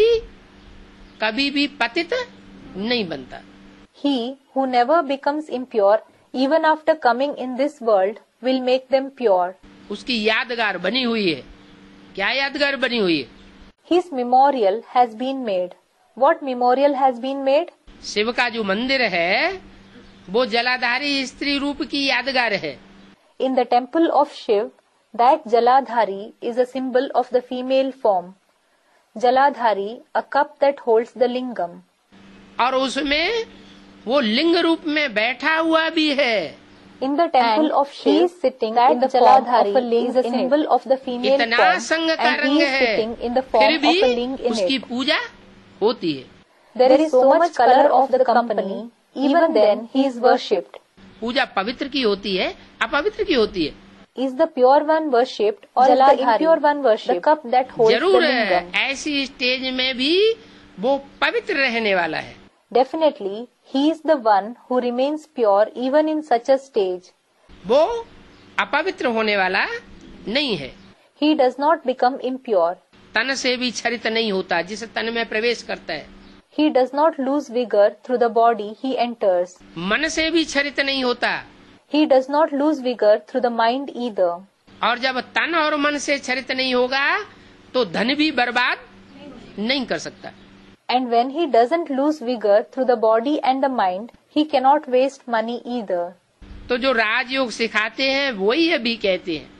कभी भी पतित नहीं बनता। He who never becomes impure even after coming in this world will make them pure. उसकी यादगार बनी हुई है। क्या यादगार बनी हुई है? His memorial has been made. What memorial has been made? Shiv का जो मंदिर है वो जलाधारी स्त्री रूप की यादगार है। In the temple of Shiv, that Jaladhari is a symbol of the female form. Jaladhari, a cup that holds the lingam. और उसमें वो लिंग रूप में बैठा हुआ भी है। In the temple And of Shiv, he is sitting that in the Jaladhari form of a ling is a in symbol it. of the female इतना form, संग का and रंग he is है, sitting in the फिर form of भी a ling in उसकी it. पूजा होती है। There is so much color of the company, even then he is worshipped. पूजा पवित्र की होती है, अपवित्र की होती है। Is the pure one worshipped or is the impure one worshipped? The cup that holds the जरूर है, lingam. ऐसी स्टेज में भी वो पवित्र रहने वाला है। Definitely, he is the one who remains pure even in such a stage. वो अपवित्र होने वाला नहीं है। He does not become impure. तन से भी छरित नहीं होता, जिस तन में प्रवेश करता है। He does not lose vigor through the body he enters. मन से भी छरित नहीं होता। He does not lose vigor through the mind either. और जब तन और मन से छरित नहीं होगा तो धन भी बर्बाद नहीं कर सकता। And when he doesn't lose vigor through the body and the mind, he cannot waste money either. तो जो राजयोग सिखाते हैं वही अभी कहते हैं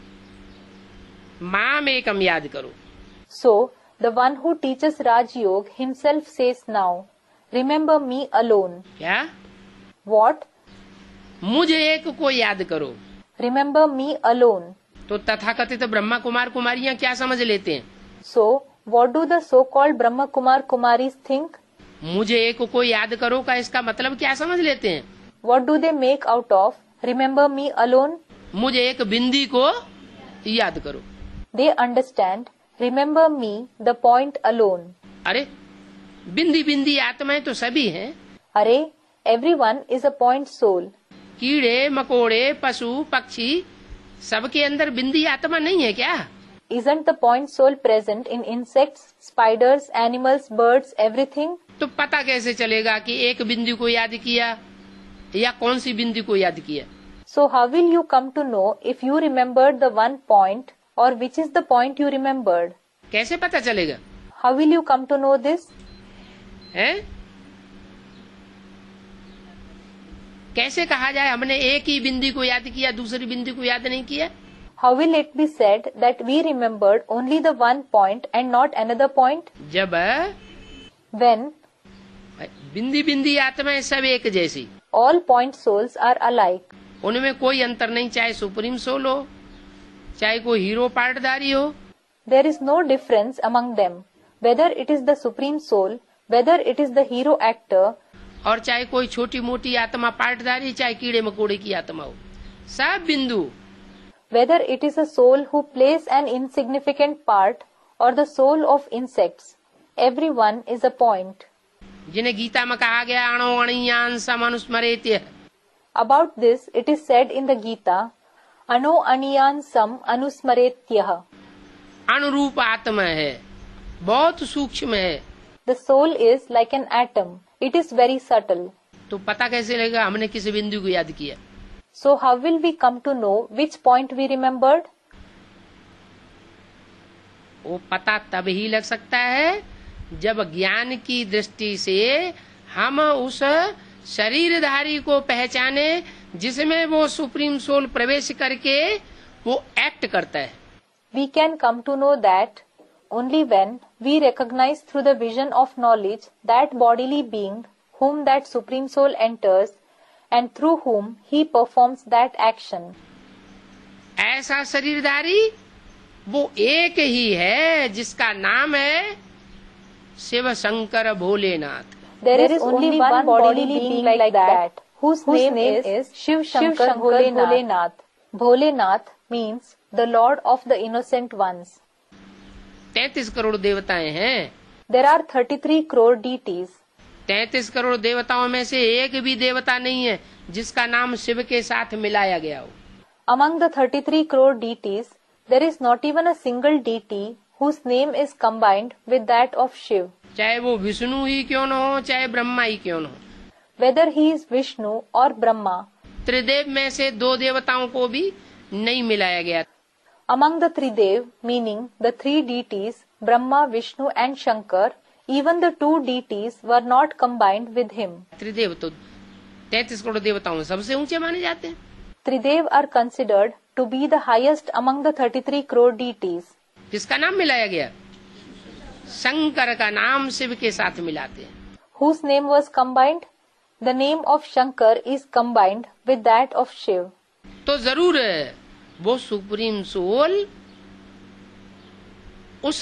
माम एकम याद करो। So, the one who teaches Raj Yoga himself says now, remember me alone. क्या? What? मुझे एक को याद करो। Remember me alone. तो तथाकथित ब्रह्मा कुमार कुमारियां क्या समझ लेते हैं? So, What do the so-called Brahma Kumar Kumaris think? मुझे एक को याद करो का इसका मतलब क्या समझ लेते हैं? What do they make out of remember me alone? मुझे एक बिंदी को याद करो. They understand remember me the point alone. अरे बिंदी बिंदी आत्माएं तो सभी हैं. अरे everyone is a point soul. कीड़े मकोड़े पशु पक्षी सबके अंदर बिंदी आत्मा नहीं है क्या? Isn't the point soul present in insects, spiders, animals, birds, everything? तो पता कैसे चलेगा कि एक बिंदी को याद किया या कौन सी बिंदी को याद किया? So how will you come to know if you remembered the one point or which is the point you remembered? कैसे पता चलेगा? How will you come to know this? हैं? कैसे कहा जाए हमने एक ही बिंदी को याद किया दूसरी बिंदी को याद नहीं किया? How will it be said that we remembered only the one point and not another point? जब When बिंदी बिंदी आत्माएं सब एक जैसी, all point souls are alike. उनमें कोई अंतर नहीं, चाहे सुप्रीम सोल हो चाहे कोई हीरो पार्टधारी हो. There is no difference among them, whether it is the supreme soul, whether it is the hero actor, और चाहे कोई छोटी मोटी आत्मा पार्टधारी चाहे कीड़े मकोड़े की आत्मा हो, सब बिंदु. whether it is a soul who plays an insignificant part or the soul of insects, everyone is a point. जिन्हें गीता में कहा गया अणो अणियान समनुस्मरेत्य. About this it is said in the Gita, Ano aniyan sam anusmaretyah. अनुरूप आत्मा है, बहुत सूक्ष्म है. The soul is like an atom. It is very subtle. तो पता कैसे लगेगा हमने किस बिंदु को याद किया? So how will we come to know which point we remembered? वो पता तब ही लग सकता है जब ज्ञान की दृष्टि से हम उस शरीरधारी को पहचाने जिसमें वो सुप्रीम सोल प्रवेश करके वो एक्ट करता है. We can come to know that only when we recognize through the vision of knowledge that bodily being whom that supreme soul enters and through whom he performs that action. ऐसा शरीरधारी वो एक ही है जिसका नाम है Shiv Shankar Bholenath. There is only one bodily being like that whose name is Shiv Shankar Bholenath. Bholenath means the Lord of the innocent ones. तैतीस करोड़ देवताएं हैं. There are thirty-three crore deities. तैतीस करोड़ देवताओं में से एक भी देवता नहीं है जिसका नाम शिव के साथ मिलाया गया हो. Among the thirty-three crore deities, there is not even a single deity whose name is combined with that of Shiv. चाहे वो विष्णु ही क्यों न हो चाहे ब्रह्मा ही क्यों न हो. Whether he is Vishnu or Brahma. त्रिदेव में से दो देवताओं को भी नहीं मिलाया गया. Among the Tridev, meaning the three deities, Brahma, Vishnu and Shankar, even the two deities were not combined with him. त्रिदेव तो तैतीस करोड़ देवताओं में सबसे ऊंचे माने जाते हैं. Tridev are considered to be the highest among the thirty-three crore deities. किसका नाम मिलाया गया? शंकर का नाम शिव के साथ मिलाते हैं. Whose name was combined? The name of Shankar is combined with that of Shiv. तो जरूर है वो सुप्रीम सोल उस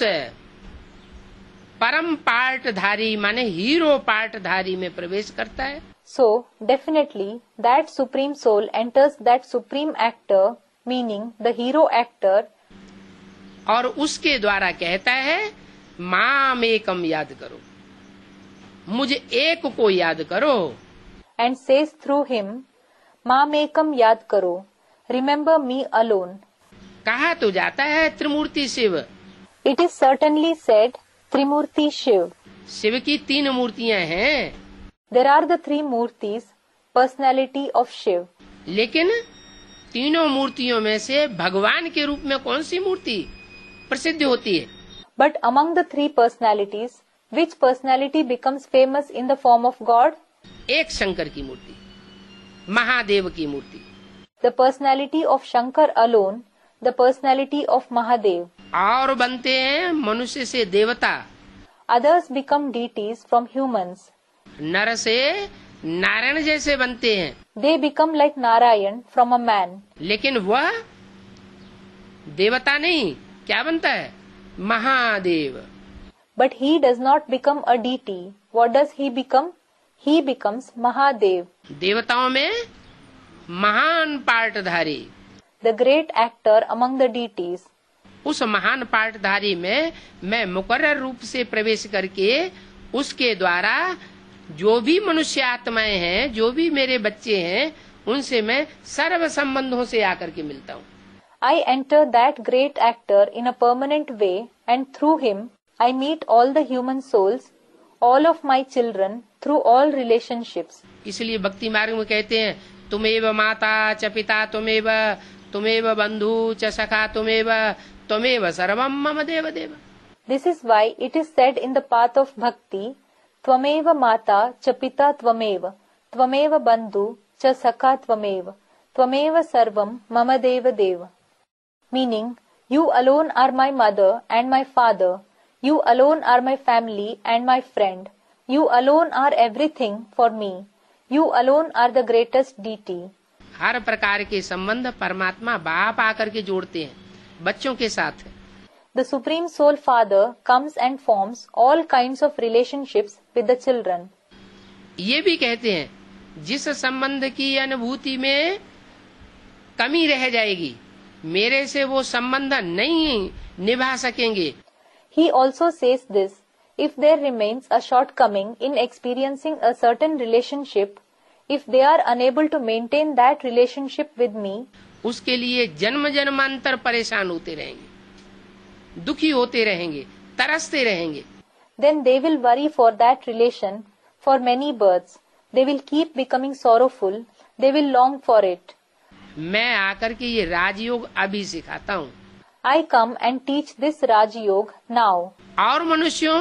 परम पार्टधारी माने हीरो पार्टधारी में प्रवेश करता है. So definitely that supreme soul enters that supreme actor, meaning the hero actor, और उसके द्वारा कहता है माम एकम याद करो, मुझे एक को याद करो. and says through him, Mamekam yad karo, remember me alone. कहा तो जाता है त्रिमूर्ति Shiv. It is certainly said Trimurti Shiv. Shiv की तीन मूर्तियां हैं. There are the three Murtis, personality of Shiv. लेकिन तीनों मूर्तियों में से भगवान के रूप में कौन सी मूर्ति प्रसिद्ध होती है? But among the three personalities, which personality becomes famous in the form of God? एक शंकर की मूर्ति, महादेव की मूर्ति. The personality of Shankar alone, the personality of Mahadev. और बनते हैं मनुष्य से देवता. Others become deities from humans. नर से नारायण जैसे बनते हैं. They become like Narayan from a man. लेकिन वह देवता नहीं, क्या बनता है? Mahadev. But he does not become a deity. What does he become? He becomes Mahadev. देवताओं में महान पार्टधारी, the great actor among the deities. उस महान पार्टधारी में मैं मुकर्रर रूप से प्रवेश करके उसके द्वारा जो भी मनुष्य आत्माएं हैं, जो भी मेरे बच्चे हैं, उनसे मैं सर्व संबंधों से आकर के मिलता हूँ. I enter that great actor in a permanent way, and through him I meet all the human souls, all of my children, through all relationships. इसलिए भक्ति मार्ग में कहते हैं तुमेव माता च पिता तुमेव तुमेव बंधु च सखा तुमेव तुमेव सर्वम मम देव देव. This is why it is said in the path of bhakti, Tvameva mata cha pita tvameva, Tvameva bandhu cha sakha tvameva, Tvameva sarvam mama deva deva. Meaning, you alone are my mother and my father, you alone are my family and my friend, you alone are everything for me, you alone are the greatest deity. हर प्रकार के संबंध परमात्मा बाप आकर के जोड़ते हैं बच्चों के साथ. The Supreme Soul Father comes and forms all kinds of relationships with the children. ये भी कहते हैं जिस संबंध की अनुभूति में कमी रह जाएगी, मेरे से वो संबंध नहीं निभा सकेंगे. He also says this, if there remains a shortcoming in experiencing a certain relationship, if they are unable to maintain that relationship with me, उसके लिए जन्म जन्मांतर परेशान होते रहेंगे, दुखी होते रहेंगे, तरसते रहेंगे. then they will worry for that relation for many births. They will keep becoming sorrowful. They will long for it. मैं आकर के ये राजयोग अभी सिखाता हूँ. I come and teach this Rajyoga now. और मनुष्यों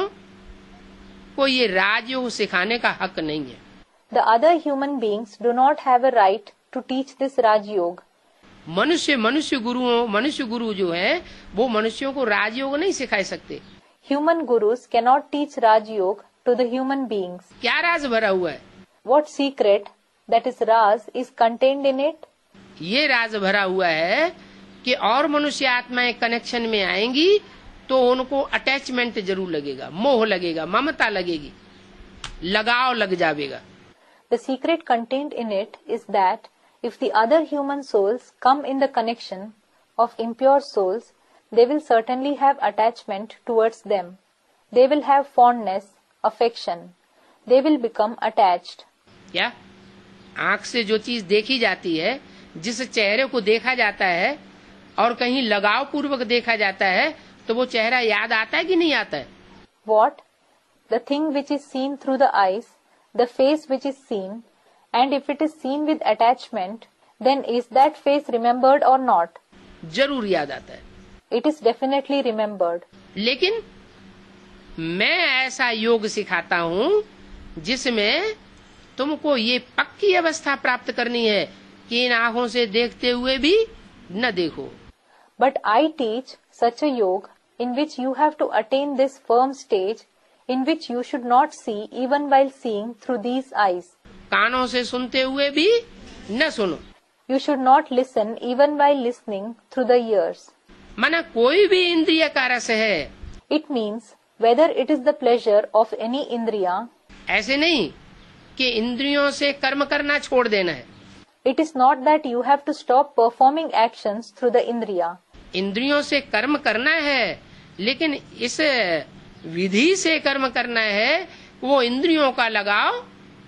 को ये राजयोग सिखाने का हक नहीं है. The other human beings do not have a right to teach this राजयोग. मनुष्य मनुष्य गुरुओं मनुष्य गुरु जो है वो मनुष्यों को राजयोग नहीं सिखा सकते. Human gurus cannot teach Rajyoga to the human beings. क्या राज भरा हुआ है? What secret, that is Raj, is contained in it? ये राज भरा हुआ है कि और मनुष्य आत्माएं कनेक्शन में आएंगी तो उनको अटैचमेंट जरूर लगेगा, मोह लगेगा, ममता लगेगी, लगाव लग जाएगा. The secret contained in it is that if the other human souls come in the connection of impure souls, they will certainly have attachment towards them. They will have fondness, affection. They will become attached. क्या आंख से जो चीज देखी जाती है, जिस चेहरे को देखा जाता है और कहीं लगाव पूर्वक देखा जाता है, तो वो चेहरा याद आता है कि नहीं आता है? What? The thing which is seen through the eyes, the face which is seen, and if it is seen with attachment, then is that face remembered or not? जरूर याद आता है. It is definitely remembered. लेकिन मैं ऐसा योग सिखाता हूँ जिसमें तुमको ये पक्की अवस्था प्राप्त करनी है कि इन आँखों से देखते हुए भी न देखो. But I teach such a yoga in which you have to attain this firm stage in which you should not see even while seeing through these eyes. कानों से सुनते हुए भी न सुनो. You should not listen even while listening through the ears. माना कोई भी इंद्रिय का रस है. It means whether it is the pleasure of any indriya. ऐसे नहीं कि इंद्रियों से कर्म करना छोड़ देना है. It is not that you have to stop performing actions through the indriya. इंद्रियों से कर्म करना है, लेकिन इस विधि से कर्म करना है वो इंद्रियों का लगाव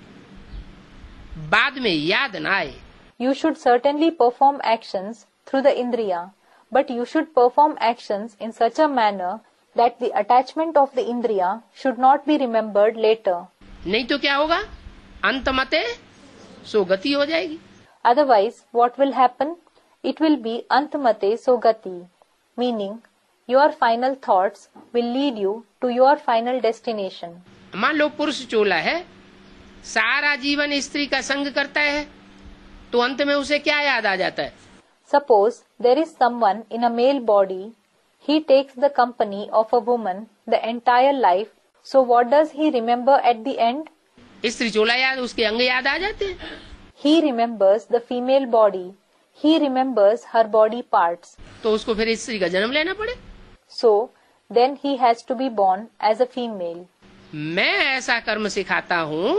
बाद में याद ना आए. You should certainly perform actions through the indriya, but you should perform actions in such a manner that the attachment of the indriya should not be remembered later. नहीं तो क्या होगा? अंतमते सो गति हो जाएगी. Otherwise, what will happen? It will be antmate sogati, meaning your final thoughts will lead you to your final destination. मान लो पुरुष चोला है, सारा जीवन स्त्री का संग करता है, तो अंत में उसे क्या याद आ जाता है? Suppose there is someone in a male body, he takes the company of a woman the entire life, so what does he remember at the end? स्त्री चोला याद, उसके अंग याद आ जाते हैं. He remembers the female body. He remembers her body parts. तो उसको फिर स्त्री का जन्म लेना पड़े. So then he has to be born as a female. मैं ऐसा कर्म सिखाता हूँ,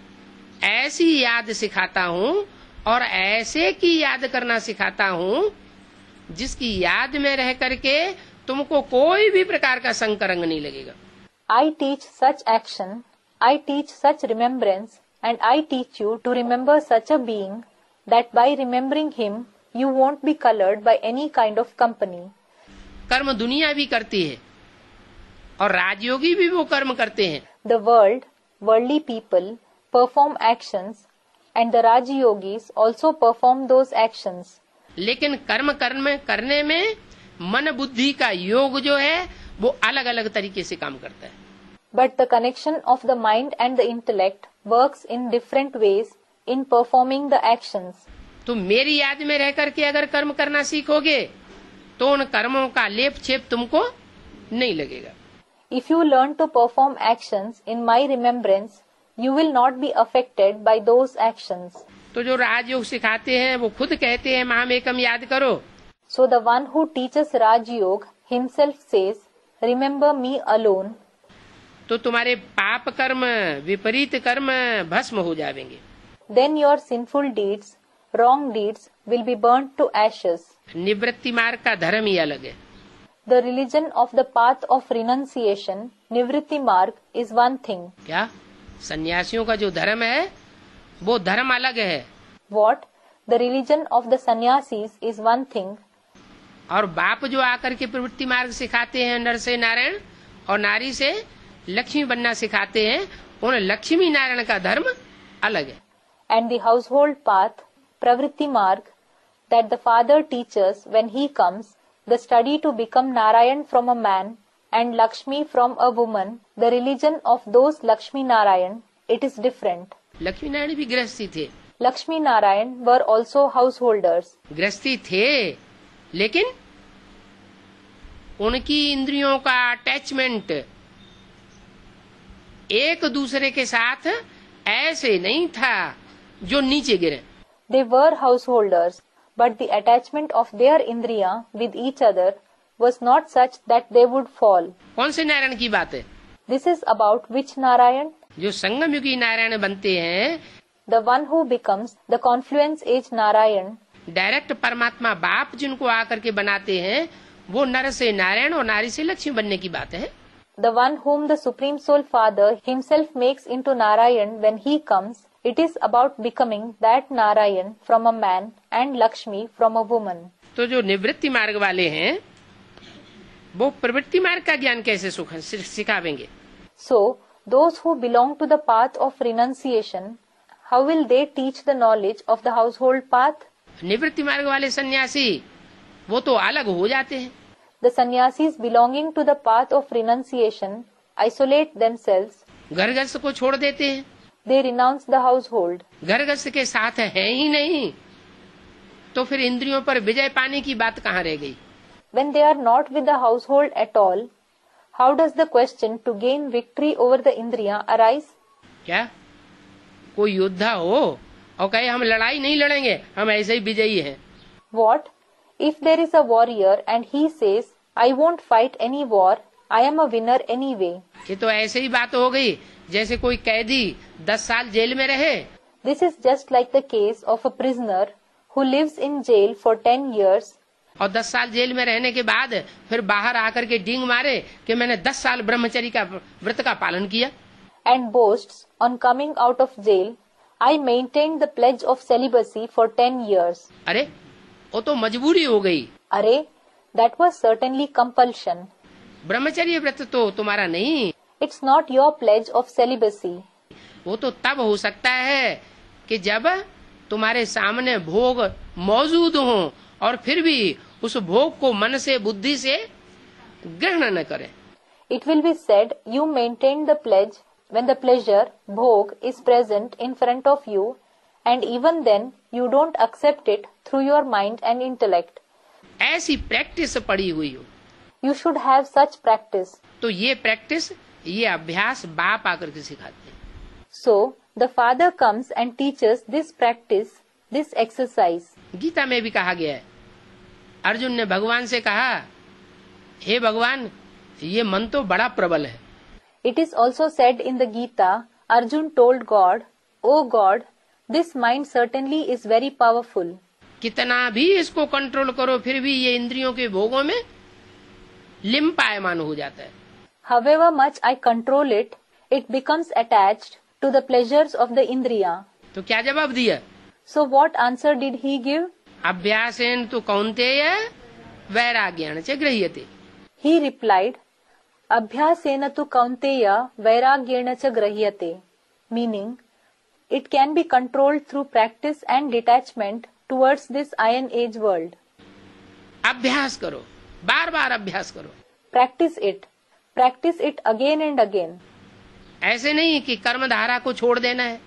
ऐसी याद सिखाता हूँ और ऐसे की याद करना सिखाता हूँ जिसकी याद में रह करके तुमको कोई भी प्रकार का संकरंग नहीं लगेगा. I teach such action, I teach such remembrance, and I teach you to remember such a being that by remembering him you won't be colored by any kind of company. कर्म दुनिया भी करती है और राजयोगी भी वो कर्म करते हैं. The world, worldly people perform actions and the Rajyogis also perform those actions. लेकिन कर्म कर्म करने में मन बुद्धि का योग जो है वो अलग अलग तरीके से काम करता है. But the connection of the mind and the intellect works in different ways in performing the actions. तो मेरी याद में रह करके अगर कर्म करना सीखोगे तो उन कर्मों का लेप छेप तुमको नहीं लगेगा. If you learn to perform actions in my remembrance, you will not be affected by those actions. तो जो राजयोग सिखाते हैं वो खुद कहते हैं माम एकम याद करो. So the one who teaches Raj Yoga himself says, remember me alone. तो तुम्हारे पाप कर्म विपरीत कर्म भस्म हो जाएंगे. Then your sinful deeds, wrong deeds will be burnt to ashes. निवृत्ति मार्ग का धर्म ही अलग है. The religion of the path of renunciation, Nivritti Marg, is one thing. क्या सन्यासियों का जो धर्म है वो धर्म अलग है. What? The religion of the sannyasis is one thing. और बाप जो आकर के प्रवृत्ति मार्ग सिखाते हैं नर से नारायण और नारी से लक्ष्मी बनना सिखाते हैं, उन लक्ष्मी नारायण का धर्म अलग है. And the household path, Pravritti Marg, that the father teaches when he comes, the study to become Narayan from a man and Lakshmi from a woman, the religion of those Lakshmi Narayan, it is different. Lakshmi Narayan भी गृहस्थी थे. Lakshmi Narayan were also householders. गृहस्थी थे लेकिन उनकी इंद्रियों का अटैचमेंट एक दूसरे के साथ ऐसे नहीं था जो नीचे गिरे. They were householders, but the attachment of their indriya with each other was not such that they would fall. कौन से नारायण की बात है? This is about which Narayan? जो संगम युगी नारायण बनते हैं. The one who becomes the confluence age Narayan. Direct परमात्मा बाप जिनको आकर के बनाते हैं वो नर से नारायण और नारी से लक्ष्मी बनने की बात है. The one whom the Supreme Soul Father himself makes into Narayan when he comes, it is about becoming that Narayan from a man and Lakshmi from a woman. तो जो निवृत्ति मार्ग वाले हैं वो प्रवृत्ति मार्ग का ज्ञान कैसे सिखावेंगे? So those who belong to the path of renunciation, how will they teach the knowledge of the household path? निवृत्ति मार्ग वाले सन्यासी वो तो अलग हो जाते हैं. The sannyasis belonging to the path of renunciation isolate themselves. घर गृहस्थ को छोड़ देते हैं. They renounce the household. घर गृहस्थ के साथ है ही नहीं तो फिर इंद्रियों पर विजय पाने की बात कहाँ रह गई? When they are not with the household at all, how does the question to gain victory over the indriya arise? क्या कोई योद्धा हो और कहे हम लड़ाई नहीं लड़ेंगे, हम ऐसे ही विजयी हैं? What? If there is a warrior and he says, I won't fight any war, I am a winner anyway. ये तो ऐसे ही बात हो गई जैसे कोई कैदी दस साल जेल में रहे. This is just like the case of a prisoner who lives in jail for ten years. और दस साल जेल में रहने के बाद फिर बाहर आकर के डींग मारे कि मैंने दस साल ब्रह्मचर्य का व्रत का पालन किया. And boasts on coming out of jail, I maintained the pledge of celibacy for ten years. अरे वो तो मजबूरी हो गई. अरे that was certainly compulsion. ब्रह्मचर्य व्रत तो तुम्हारा नहीं. It's not your pledge of celibacy. वो तो तब हो सकता है कि जब तुम्हारे सामने भोग मौजूद हो और फिर भी उस भोग को मन से बुद्धि से ग्रहण न करें. It will be said you maintained the pledge when the pleasure, bhog, is present in front of you, and even then you don't accept it through your mind and intellect. ऐसी प्रैक्टिस पड़ी हुई हो. You should have such practice. तो ये प्रैक्टिस ये अभ्यास बाप आकर के सिखाते हैं. So the father comes and teaches this practice, this exercise. Gita में भी कहा गया है. अर्जुन ने भगवान से कहा, हे भगवान ये मन तो बड़ा प्रबल है. It is also said in the Gita, Arjun told God, "O God, this mind certainly is very powerful." कितना भी इसको कंट्रोल करो फिर भी ये इंद्रियों के भोगों में लिम्पायमान हो जाता है. However much I control it, it becomes attached to the pleasures of the indriya. तो क्या जवाब दिया? So what answer did he give? अभ्यासेन तो कौन्तेय वैराग्येण च गृह्यते. He replied, Abhyasena tu kaunteya vairagyena cha grahyate, meaning it can be controlled through practice and detachment towards this iron age world. अभ्यास करो, बार बार अभ्यास करो. Practice it, practice it again and again. ऐसे नहीं कि कर्मधारा को छोड़ देना है,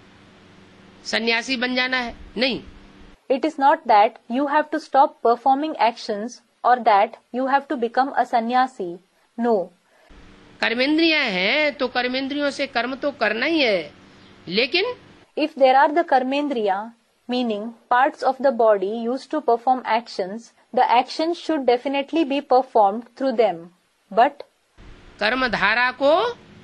सन्यासी बन जाना है, नहीं. It is not that you have to stop performing actions or that you have to become a sannyasi. No. कर्मेंद्रियां हैं तो कर्मेंद्रियों से कर्म तो करना ही है, लेकिन if there are the karmendriya, meaning parts of the body used to perform actions, the actions should definitely be performed through them. But कर्मधारा को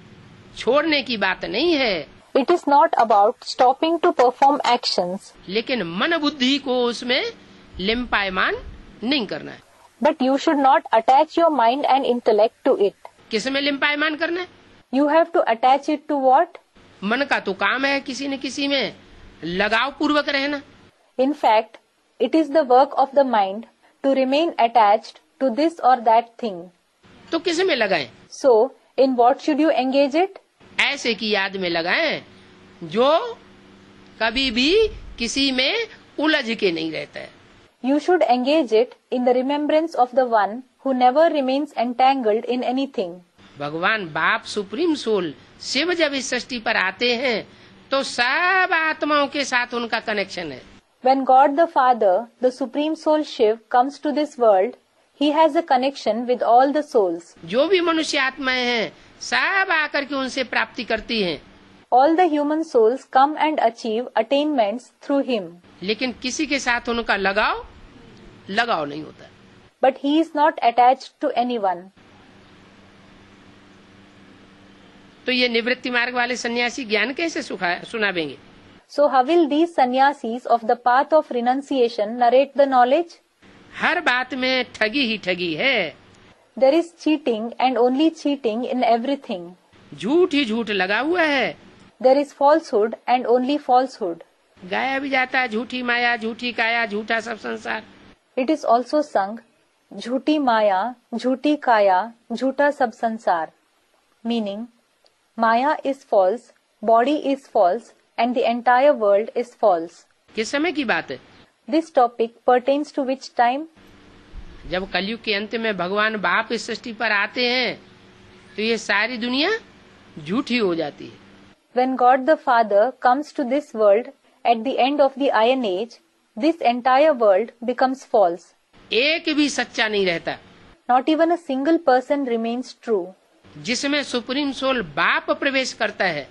छोड़ने की बात नहीं है. It is not about stopping to perform actions. लेकिन मन बुद्धि को उसमें लिम्पायमान नहीं करना है. But you should not attach your mind and intellect to it. किसमें लिम्पायमान करना है? You have to attach it to what? मन का तो काम है किसी न किसी में लगाव पूर्वक रहना. In fact, it is the work of the mind to remain attached to this or that thing. तो किसमें लगाएं? So, in what should you engage it? ऐसे की याद में लगाएं जो कभी भी किसी में उलझ के नहीं रहता है. You should engage it in the remembrance of the one who never remains entangled in anything. भगवान बाप सुप्रीम सोल शिव जब इस सृष्टि पर आते हैं तो सब आत्माओं के साथ उनका कनेक्शन है. When God the Father, the Supreme Soul Shiv, comes to this world, He has a connection with all the souls. जो भी मनुष्य आत्माएं हैं सब आकर के उनसे प्राप्ति करती हैं. All the human souls come and achieve attainments through Him. लेकिन किसी के साथ उनका लगाव लगाव नहीं होता. But He is not attached to anyone. तो ये निवृत्ति मार्ग वाले सन्यासी ज्ञान कैसे सुनावेंगे? So how will these sannyasis of the path of renunciation narrate the knowledge? हर बात में ठगी ही ठगी है. There is cheating and only cheating in everything. झूठ ही झूठ लगा हुआ है. There is falsehood and only falsehood. गाया भी जाता है झूठी माया झूठी काया झूठा सब संसार. It is also sung, झूठी माया झूठी काया झूठा सब संसार, meaning Maya is false, body is false, and the entire world is false. किस समय की बात है? This topic pertains to which time? जब कलयुग के अंत में भगवान बाप इस सृष्टि पर आते हैं तो ये सारी दुनिया झूठी हो जाती है. When God the Father comes to this world at the end of the Iron Age, this entire world becomes false. एक भी सच्चा नहीं रहता. Not even a single person remains true. जिसमें सुप्रीम सोल बाप प्रवेश करता है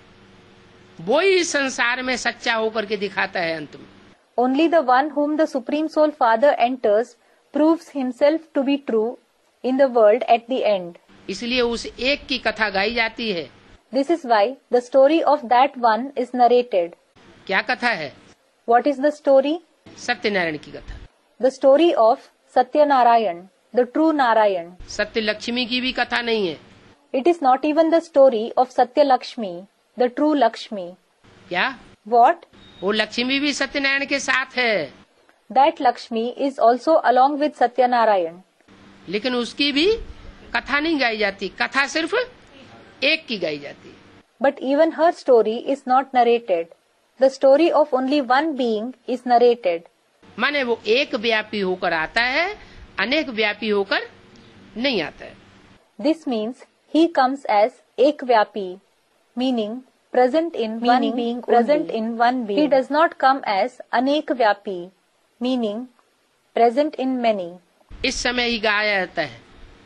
वो ही संसार में सच्चा होकर के दिखाता है अंत में. Only the one whom the Supreme Soul Father enters proves himself to be true in the world at the end. इसलिए उस एक की कथा गाई जाती है. This is why the story of that one is narrated. क्या कथा है? What is the story? Satyanarayan की कथा. The story of Satyanarayan, the true Narayan. सत्य लक्ष्मी की भी कथा नहीं है. It is not even the story of Satya Lakshmi, the true Lakshmi. क्या? What? वो लक्ष्मी भी सत्यनारायण के साथ है. That Lakshmi is also along with Satyanarayan. लेकिन उसकी भी कथा नहीं गाई जाती. कथा सिर्फ एक की गाई जाती. But even her story is not narrated. The story of only one being is narrated. माने वो एक व्यापी होकर आता है, अनेक व्यापी होकर नहीं आता है. This means he comes as Ekvyapi, meaning present in one being, present in one being. He does not come as Anekvyapi, meaning present in many. इस समय ही गाया जाता है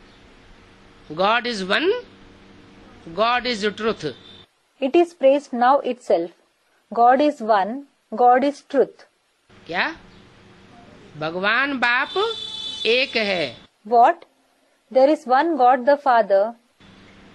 God is one, God is truth. It is praised now itself. God is one, God is truth. क्या? भगवान बाप एक है. What? There is one God the Father.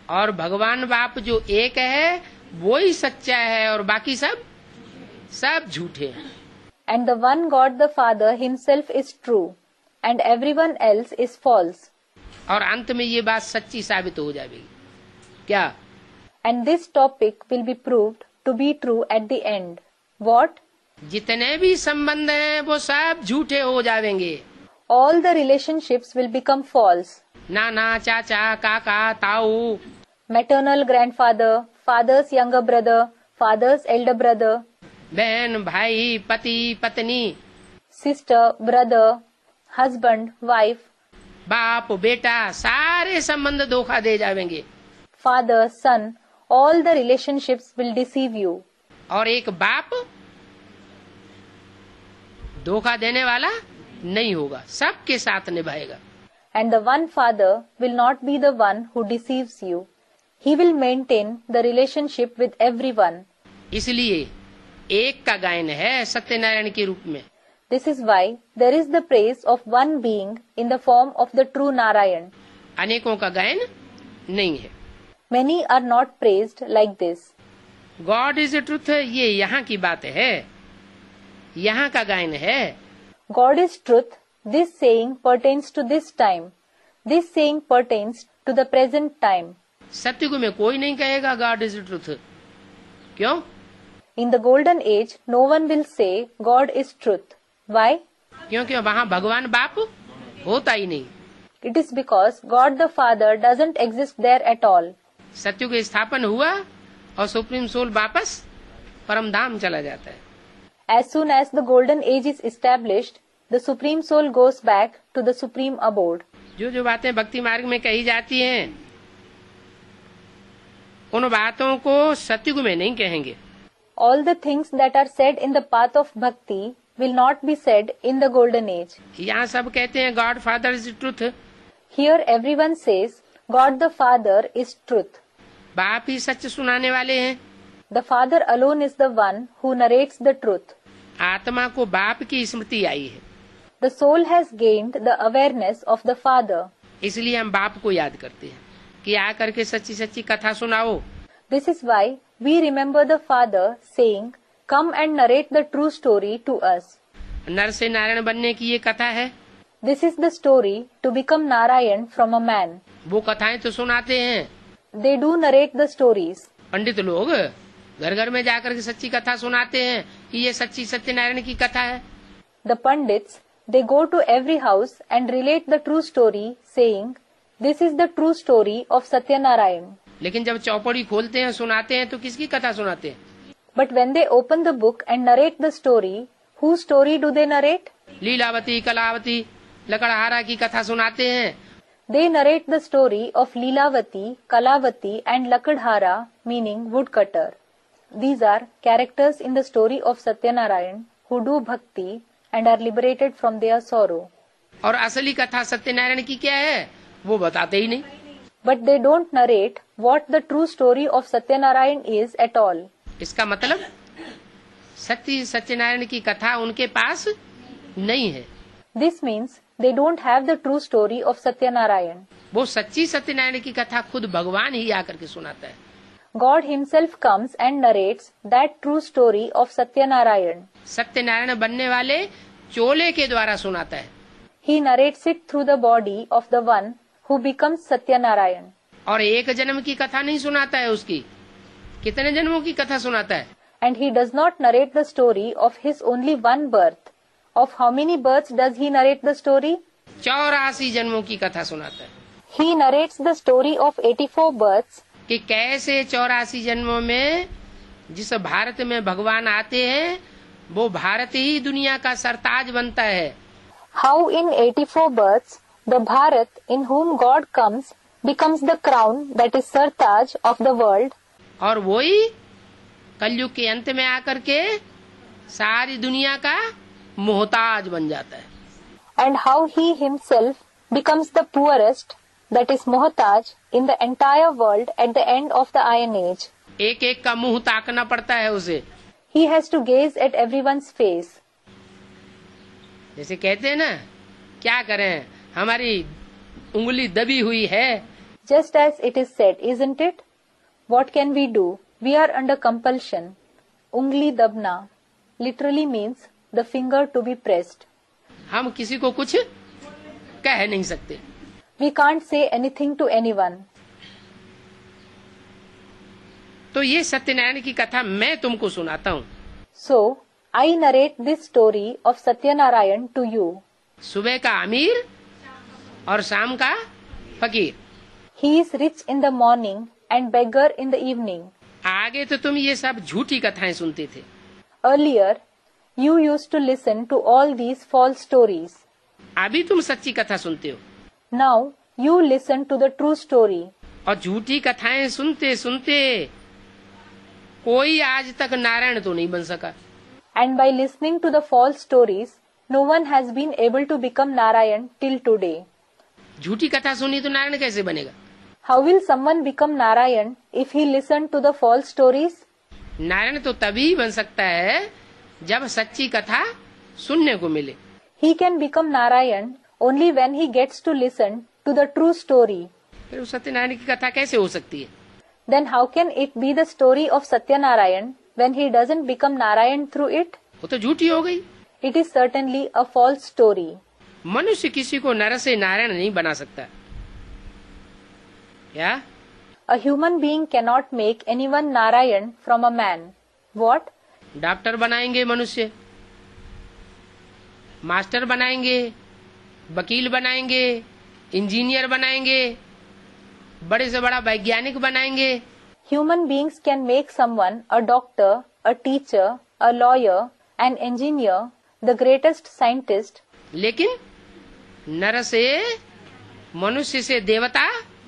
और भगवान बाप जो एक है वो ही सच्चा है और बाकी सब सब झूठे हैं. And the one God the Father himself is true and everyone else is false. और अंत में ये बात सच्ची साबित हो जाएगी. क्या? And this topic will be proved to be true at the end. What? जितने भी संबंध हैं वो सब झूठे हो जाएंगे. All the relationships will become false. नाना, चाचा, काका, ताऊ, maternal grandfather, father's younger brother, father's elder brother, बहन, भाई, पति, पत्नी, sister, brother, husband, wife, बाप, बेटा, सारे संबंध धोखा दे जाएंगे. father, son, all the relationships will deceive you. और एक बाप धोखा देने वाला नहीं होगा, सबके साथ निभाएगा. And the one father will not be the one who deceives you. He will maintain the relationship with everyone. इसलिए एक का गायन है सत्यनारायण के रूप में. This is why there is the praise of one being in the form of the true Narayan. अनेकों का गायन नहीं है. Many are not praised like this. God is the truth, ये यहाँ की बात है, यहाँ का गायन है. God is truth. This saying pertains to this time. This saying pertains to the present time. सत्युग में कोई नहीं कहेगा God is the truth. क्यों? In the golden age, no one will say God is truth. Why? क्योंकि वहाँ भगवान बाप होता ही नहीं. It is because God the Father doesn't exist there at all. सत्युग स्थापन हुआ और सुप्रीम सोल वापस परम धाम चला जाता है. As soon as the golden age is established, the supreme soul goes back to the supreme abode. जो जो बातें भक्ति मार्ग में कही जाती हैं, उन बातों को सत्युग में नहीं कहेंगे. All the things that are said in the path of bhakti will not be said in the golden age. यहाँ सब कहते हैं God Father is truth. Here everyone says God the Father is truth. बाप ही सच सुनाने वाले हैं. The Father alone is the one who narrates the truth. आत्मा को बाप की स्मृति आई है. The soul has gained the awareness of the Father. इसलिए हम बाप को याद करते हैं कि आकर के सच्ची सच्ची कथा सुनाओ. This is why we remember the Father saying, "Come and narrate the true story to us." नर से नारायण बनने की ये कथा है. This is the story to become Narayan from a man. वो कथाएं तो सुनाते हैं. They do narrate the stories. पंडित लोग घर घर में जाकर के सच्ची कथा सुनाते हैं कि ये सच्ची सत्यनारायण की कथा है. The Pandits, they go to every house and relate the true story, saying, "This is the true story of Satyanarayan." लेकिन जब चौपड़ी खोलते हैं सुनाते हैं तो किसकी कथा सुनाते हैं? But when they open the book and narrate the story, whose story do they narrate? Lilavati, Kalavati, लकड़हारा की कथा सुनाते हैं. They narrate the story of Leelavati, Kalavati and Lakadhara, meaning woodcutter. These are characters in the story of Satyanarayan who do bhakti and are liberated from their sorrow. और असली कथा सत्यनारायण की क्या है वो बताते ही नहीं. But they don't narrate what the true story of Satyanarayan is at all. इसका मतलब सत्य सत्यनारायण की कथा उनके पास नहीं है. This means they don't have the true story of Satyanarayan. वो सच्ची सत्यनारायण की कथा खुद भगवान ही आकर के सुनाता है. God himself comes and narrates that true story of Satyanarayan. Satyanarayan बनने वाले चोले के द्वारा सुनाता है. He narrates it through the body of the one who becomes Satyanarayan. और एक जन्म की कथा नहीं सुनाता है उसकी, कितने जन्मों की कथा सुनाता है. And he does not narrate the story of his only one birth. Of how many births does he narrate the story? चौरासी जन्मों की कथा सुनाता है. He narrates the story of eighty-four births. कि कैसे चौरासी जन्मों में जिस भारत में भगवान आते हैं वो भारत ही दुनिया का सरताज बनता है. How in eighty-four births the Bharat in whom God comes becomes the crown that is Sartaj of the world. और वही कलयुग के अंत में आकर के सारी दुनिया का मोहताज बन जाता है. And how he himself becomes the poorest, that is Mohataj, in the entire world at the end of the Iron Age. एक एक का मुंह ताकना पड़ता है उसे. He has to gaze at everyone's face. जैसे कहते हैं ना, क्या करें हमारी उंगली दबी हुई है. Just as it is said, isn't it? What can we do? We are under compulsion. Ungli dabna literally means the finger to be pressed. हम किसी को कुछ कह नहीं सकते. We can't say anything to anyone. तो ये सत्यनारायण की कथा मैं तुमको सुनाता हूँ. So I narrate this story of Satyanarayan to you. सुबह का अमीर और शाम का फकीर. He is rich in the morning and beggar in the evening. आगे तो तुम ये सब झूठी कथाएं सुनते थे. Earlier, you used to listen to all these false stories. अभी तुम सच्ची कथा सुनते हो. Now you listen to the true story. और झूठी कथाएं सुनते सुनते कोई आज तक नारायण तो नहीं बन सका. And by listening to the false stories, no one has been able to become Narayan till today. झूठी कथा सुनी तो नारायण कैसे बनेगा? How will someone become Narayan if he listened to the false stories? Narayan तो तभी बन सकता है जब सच्ची कथा सुनने को मिले. He can become Narayan only when he gets to listen to the true story. फिर उस सत्यनारायण की कथा कैसे हो सकती है? Then how can it be the story of Satyanarayan when he doesn't become Narayan through it? वो तो झूठी हो गई. It is certainly a false story. मनुष्य किसी को नर से नारायण नहीं बना सकता. क्या? A human being cannot make anyone Narayan from a man. What? Doctor बनाएंगे मनुष्य, मास्टर बनाएंगे, वकील बनाएंगे, इंजीनियर बनाएंगे, बड़े से बड़ा वैज्ञानिक बनाएंगे. Human beings can make someone a doctor, a teacher, a lawyer, an engineer, the greatest scientist. लेकिन नर से मनुष्य से देवता,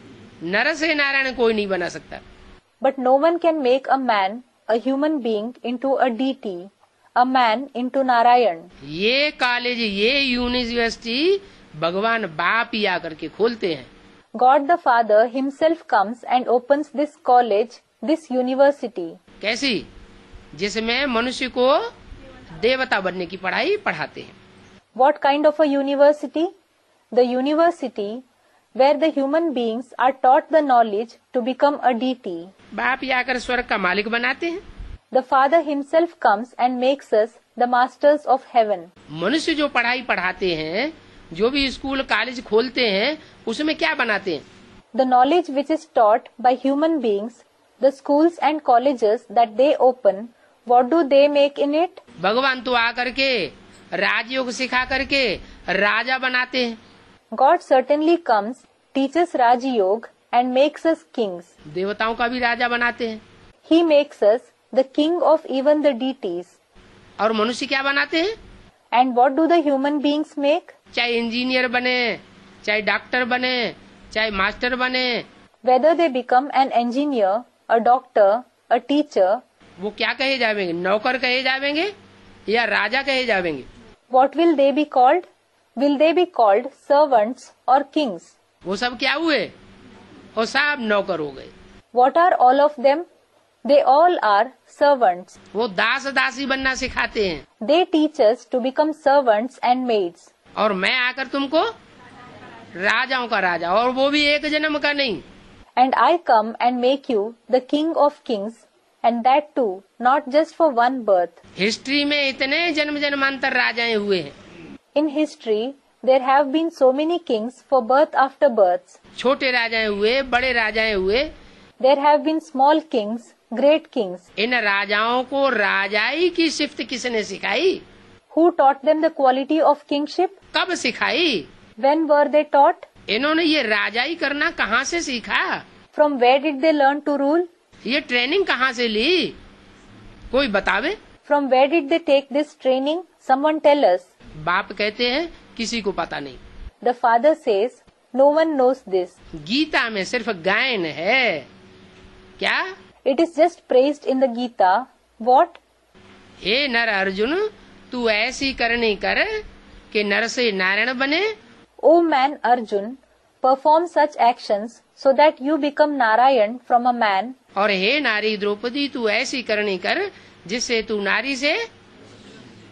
नर से नारायण कोई नहीं बना सकता. But no one can make a man, a human being, into a deity, a man into Narayan. ये कॉलेज, ये यूनिवर्सिटी भगवान बाप ही आकर के खोलते हैं. God the Father himself comes and opens this college, this university. कैसी? जिसमें मनुष्य को देवता बनने की पढ़ाई पढ़ाते हैं. What kind of a university? The university where the human beings are taught the knowledge to become a deity. बाप ही आकर स्वर्ग का मालिक बनाते हैं. The Father himself comes and makes us the masters of heaven. मनुष्य जो पढ़ाई पढ़ाते हैं, जो भी स्कूल कॉलेज खोलते हैं, उसमें क्या बनाते हैं? The knowledge which is taught by human beings, the schools and colleges that they open, what do they make in it? भगवान तो आकर के राजयोग सिखा करके राजा बनाते हैं. God certainly comes, teaches Raj Yoga and makes us kings. देवताओं का भी राजा बनाते हैं. He makes us the king of even the deities. और मनुष्य क्या बनाते हैं? And what do the human beings make? चाहे इंजीनियर बने, चाहे डॉक्टर बने, चाहे मास्टर बने, Whether they become an engineer, a doctor, a teacher, वो क्या कहे जावेंगे? नौकर कहे जावेंगे या राजा कहे जावेंगे? what will they be called? Will they be called servants or kings? वो सब क्या हुए? वो सब नौकर हो गए. What are all of them? They all are servants. वो दास दासी बनना सिखाते हैं. They teach us to become servants and maids. और मैं आकर तुमको राजाओं का राजा, और वो भी एक जन्म का नहीं. And I come and make you the king of kings, and that too not just for one birth. History में इतने जन्म जन्मांतर राजाएं हुए हैं. In history, there have been so many kings for birth after births. छोटे राजाएं हुए, बड़े राजाएं हुए. There have been small kings, great kings. इन राजाओं को राजाई की सिफ्त किसने सिखाई? Who taught them the quality of kingship? कब सिखाई? When were they taught? इन्होंने ये राजाई करना कहाँ से सीखा? From where did they learn to rule? ये ट्रेनिंग कहाँ से ली? कोई बतावे? From where did they take this training? Someone tell us. बाप कहते हैं किसी को पता नहीं. The father says, no one knows this. Gita में सिर्फ गायन है. क्या? It is just praised in the Gita. What? हे नर अर्जुन, तू ऐसी करनी कर कि नर से नारायण बने. O man Arjun, perform such actions so that you become Narayan from a man. और हे नारी द्रौपदी, तू ऐसी करनी कर जिससे तू नारी से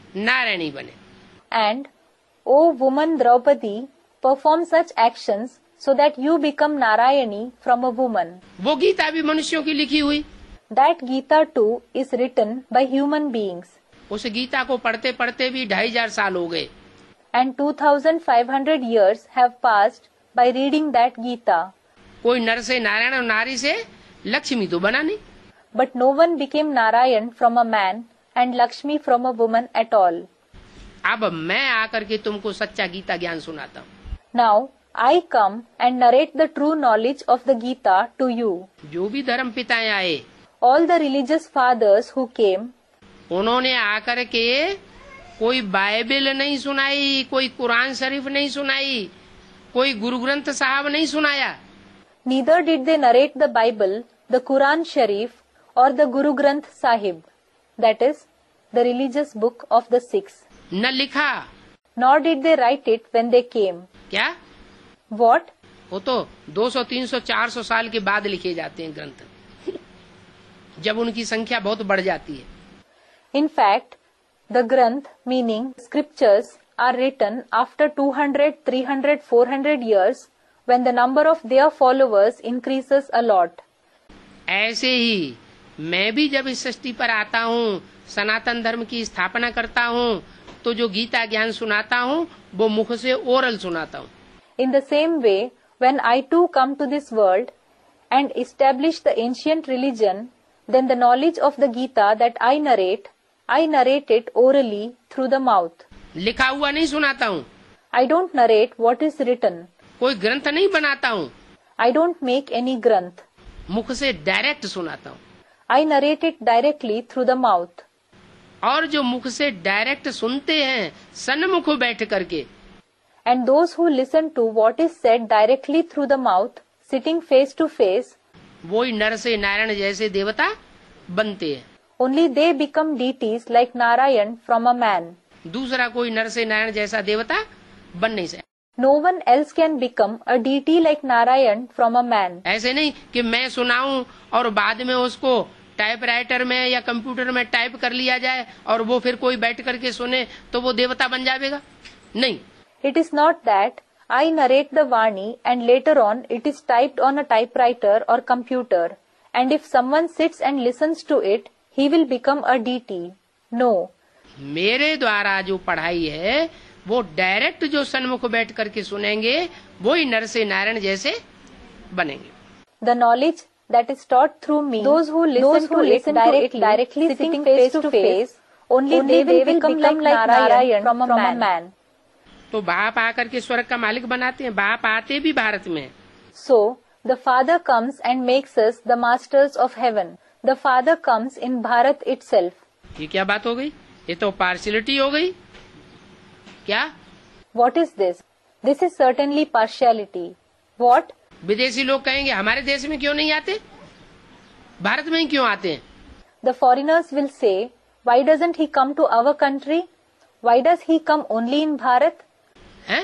नारायणी बने. And O woman Draupadi, perform such actions so that you become Narayani from a woman. वो गीता भी मनुष्यों की लिखी हुई. That Gita too is written by human beings. उस गीता को पढ़ते पढ़ते भी ढाई हजार साल हो गए. And two thousand five hundred years have passed by reading that Gita. कोई नर से नारायण और नारी से लक्ष्मी तो बना नहीं. But no one became Narayan from a man and Lakshmi from a woman at all. अब मैं आकर के तुमको सच्चा गीता ज्ञान सुनाता हूँ. Now I come and narrate the true knowledge of the Gita to you. जो भी धर्म पिताएं आए, all the religious fathers who came, उन्होंने आकर के कोई बाइबल नहीं सुनाई, कोई कुरान शरीफ नहीं सुनाई, कोई गुरु ग्रंथ साहब नहीं सुनाया. Neither did they narrate the Bible, the Quran Sharif, or the Guru Granth Sahib, that is, the religious book of the Sikhs. न लिखा. Nor did they write it when they came. क्या? What? वो तो दो सौ, तीन सौ, चार सौ साल के बाद लिखे जाते हैं ग्रंथ, जब उनकी संख्या बहुत बढ़ जाती है. In fact, the Granth, meaning scriptures, are written after two hundred, three hundred, four hundred years when the number of their followers increases a lot. ऐसे ही मैं भी जब इस सृष्टि पर आता हूँ, सनातन धर्म की स्थापना करता हूँ, तो जो गीता ज्ञान सुनाता हूँ वो मुख से ओरल सुनाता हूँ. In the same way, when I too come to this world and establish the ancient religion, then the knowledge of the Gita that I narrate, I narrate it orally through the mouth. लिखा हुआ नहीं सुनाता हूँ. I don't narrate what is written. कोई ग्रंथ नहीं बनाता हूँ. I don't make any granth. मुख से डायरेक्ट सुनाता हूँ. I narrate it directly through the mouth. और जो मुख से डायरेक्ट सुनते हैं सन्मुख बैठ करके, and those who listen to what is said directly through the mouth, sitting face to face, वही नर से नारायण जैसे देवता बनते हैं. only they become deities like Narayan from a man. दूसरा कोई नर से नारायण जैसा देवता बन नहीं सकता. No one else can become a deity like Narayan from a man. ऐसे नहीं कि मैं सुनाऊं और बाद में उसको टाइपराइटर में या कंप्यूटर में टाइप कर लिया जाए और वो फिर कोई बैठ करके सुने तो वो देवता बन जाएगा. नहीं. It is not that I narrate the Vani and later on it is typed on a typewriter or computer, and if someone sits and listens to it, he will become a deity. No. मेरे द्वारा जो पढ़ाई है वो डायरेक्ट जो सन्मुख बैठ करके सुनेंगे वही नर से नारायण जैसे बनेंगे. The knowledge that is taught through me, those who listen, those who to listen it directly, directly sitting, sitting face to face, only, only they, they will become, become like Narayan from a from man. A man. तो बाप आकर के स्वर्ग का मालिक बनाते हैं. बाप आते भी भारत में. So the Father comes and makes us the masters of heaven. The Father comes in Bharat itself. ये क्या बात हो गई? ये तो पार्शियलिटी हो गई. क्या? What is this? This is certainly partiality. What? विदेशी लोग कहेंगे हमारे देश में क्यों नहीं आते, भारत में ही क्यों आते हैं? The foreigners will say, why doesn't he come to our country? Why does he come only in Bharat? हैं?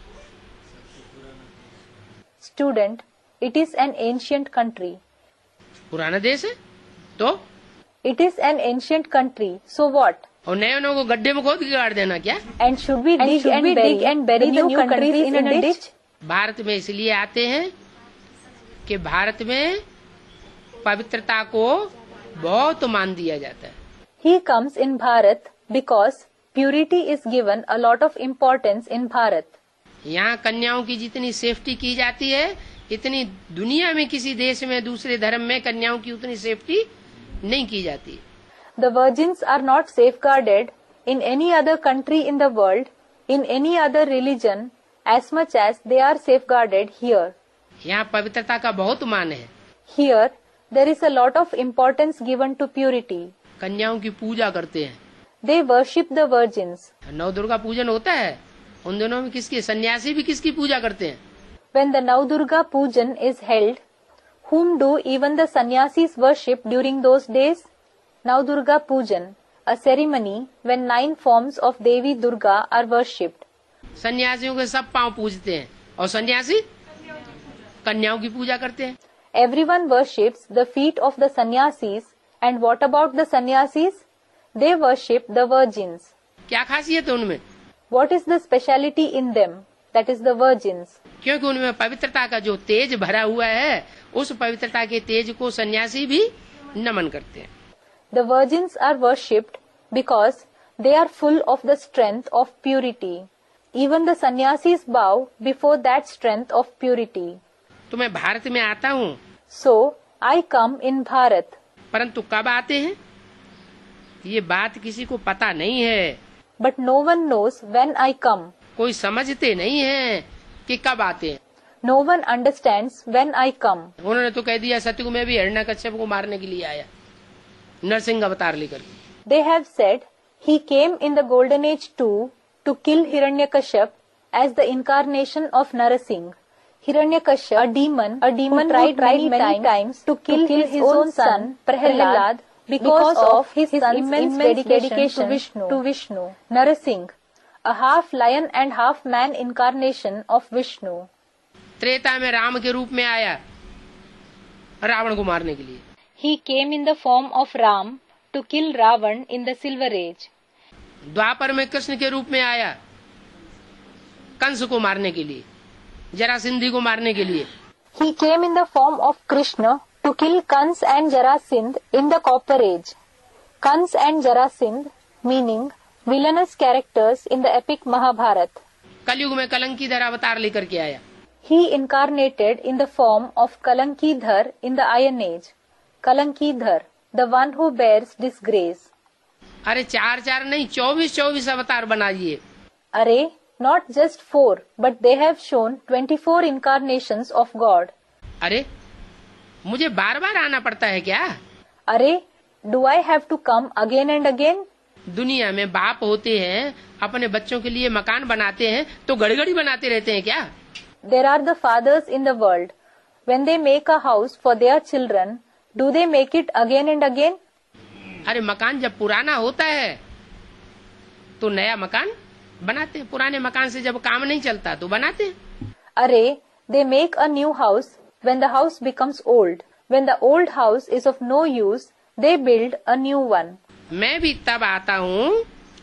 Student, it is an ancient country. पुराना देश है तो? It is an ancient country. So what? और नए नए को गड्ढे में खोद के गाड़ देना क्या? And should we dig and, should and, we bury, dig and bury the new, new countries, countries in, in a ditch? Bharat में इसलिए आते हैं कि भारत में पवित्रता को बहुत मान दिया जाता है. He comes in Bharat because purity is given a lot of importance in Bharat. यहाँ कन्याओं की जितनी सेफ्टी की जाती है इतनी दुनिया में किसी देश में दूसरे धर्म में कन्याओं की उतनी सेफ्टी नहीं की जाती. The virgins are not safeguarded in any other country in the world, in any other religion, as much as they are safeguarded here. यहाँ पवित्रता का बहुत मान है. Here there is a lot of importance given to purity. कन्याओं की पूजा करते हैं. They worship the virgins. नव दुर्गा पूजन होता है उन दिनों में किसकी, सन्यासी भी किसकी पूजा करते हैं? When the Navdurga Pujan is held, whom do even the sannyasis worship during those days? Navdurga Pujan, a ceremony when nine forms of Devi Durga are worshipped. सन्यासियों के सब पांव पूजते हैं और सन्यासी कन्याओं की पूजा करते हैं. Everyone worships the feet of the sannyasis, and what about the sannyasis? They worship the virgins. क्या खासियत है उनमें? What is the speciality in them? That is the virgins. क्योंकि उनमें पवित्रता का जो तेज भरा हुआ है, उस पवित्रता के तेज को सन्यासी भी नमन करते हैं। The virgins are worshipped because they are full of the strength of purity. Even the sannyasis bow before that strength of purity. तो मैं भारत में आता हूँ। So I come in Bharat. परंतु कब आते हैं ये बात किसी को पता नहीं है। But no one knows when I come. कोई समझते नहीं है कि कब आते हैं। No one understands when I come. उन्होंने तो कह दिया सतयुग में भी हिरण्यकश्यप को मारने के लिए आया, नरसिंह अवतार लेकर। They have said he came in the golden age too to kill Hiranyakashyap as the incarnation of Narasingh. Hiranyakashyap, a demon, a demon who tried, tried many, many times to kill, to kill his, his own son Prahlad because, because of his, his son's immense, immense dedication, dedication to Vishnu. To Vishnu. Narasingh, a half lion and half man incarnation of Vishnu. Treta में राम के रूप में आया रावण को मारने के लिए। He came in the form of Ram to kill Ravan in the silver age. द्वापर में कृष्ण के रूप में आया कंस को मारने के लिए, जरासिंधी को मारने के लिए। He came in the form of Krishna to kill Kans and Jarasindh in the copper age. Kans and Jarasindh meaning villainous characters in the epic Mahabharat. कलयुग में कलंकीधर अवतार लेकर के आया। He incarnated in the form of Kalankidhar in the Iron Age. Kalankidhar, the one who bears disgrace. अरे चार चार नहीं चौबीस चौबीस अवतार बनाइए। अरे not just four, but they have shown twenty-four incarnations of God. अरे मुझे बार बार आना पड़ता है क्या? अरे do I have to come again and again? दुनिया में बाप होते हैं, अपने बच्चों के लिए मकान बनाते हैं तो गड़गड़ी बनाते रहते हैं क्या? There are the fathers in the world. When they make a house for their children, do they make it again and again? अरे मकान जब पुराना होता है तो नया मकान बनाते हैं, पुराने मकान से जब काम नहीं चलता तो बनाते हैं। अरे they make a new house when the house becomes old. When the old house is of no use, they build a new one. मैं भी तब आता हूँ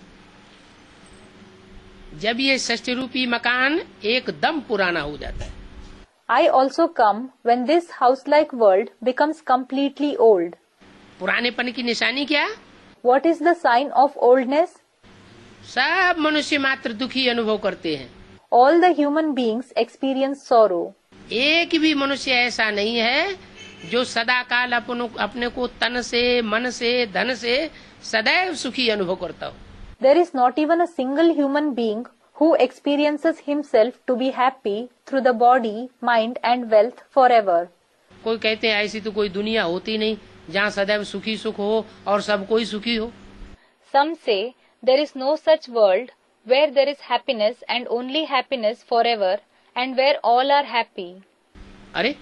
जब ये षष्ठी रूपी मकान एकदम पुराना हो जाता है। I also come when this house-like world becomes completely old. पुरानेपन की निशानी क्या? What is the sign of oldness? सब मनुष्य मात्र दुखी अनुभव करते हैं। All the human beings experience sorrow. एक भी मनुष्य ऐसा नहीं है जो सदा काल अपने को तन से, मन से, धन से सदैव सुखी अनुभव करता हो। There is not even a single human being who experiences himself to be happy through the body, mind and wealth forever. कोई कहते हैं ऐसी तो कोई दुनिया होती नहीं जहाँ सदैव सुखी सुख हो और सब कोई सुखी हो। Some say there is no such world where there is happiness and only happiness forever and where all are happy. अरे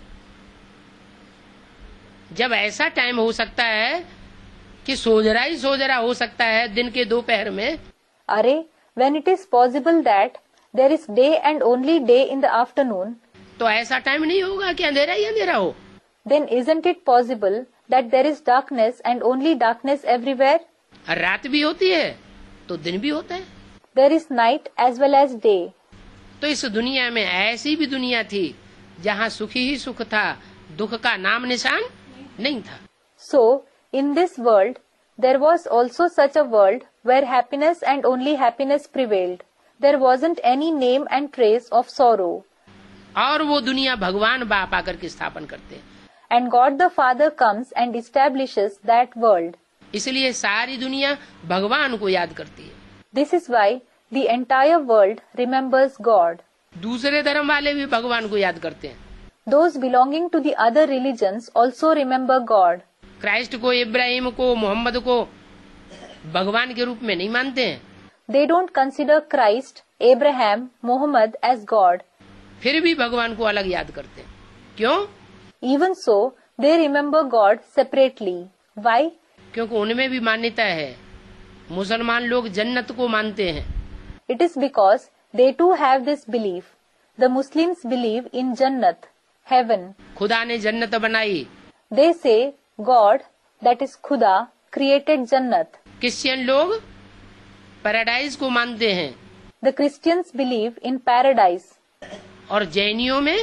जब ऐसा टाइम हो सकता है कि सोजरा ही सोजरा हो सकता है दिन के दोपहर में। अरे when it is possible that there is day and only day in the afternoon, तो ऐसा टाइम नहीं होगा कि अंधेरा ही अंधेरा हो। Then isn't it possible that there is darkness and only darkness everywhere? रात भी होती है तो दिन भी होता है। There is night as well as day. तो इस दुनिया में ऐसी भी दुनिया थी जहाँ सुखी ही सुख था, दुख का नाम निशान नहीं था। So in this world there was also such a world where happiness and only happiness prevailed. There wasn't any name and trace of sorrow. और वो दुनिया भगवान बाप आकर के स्थापन करते हैं। And God the Father comes and establishes that world. इसलिए सारी दुनिया भगवान को याद करती है। This is why the entire world remembers God. दूसरे धर्म वाले भी भगवान को याद करते हैं। Those belonging to the other religions also remember God. Christ को, इब्राहिम को, मोहम्मद को भगवान के रूप में नहीं मानते हैं। They don't consider Christ, Abraham, Muhammad as God. फिर भी भगवान को अलग याद करते हैं। क्यों? Even so, they remember God separately. Why? क्योंकि उनमें भी मान्यता है, मुसलमान लोग जन्नत को मानते हैं। It is because they too have this belief. The Muslims believe in Jannat, heaven. खुदा ने जन्नत बनाई। They say God, that is Khuda, created Jannat. Christian लोग पैराडाइज को मानते हैं। The Christians believe in paradise. और जैनियों में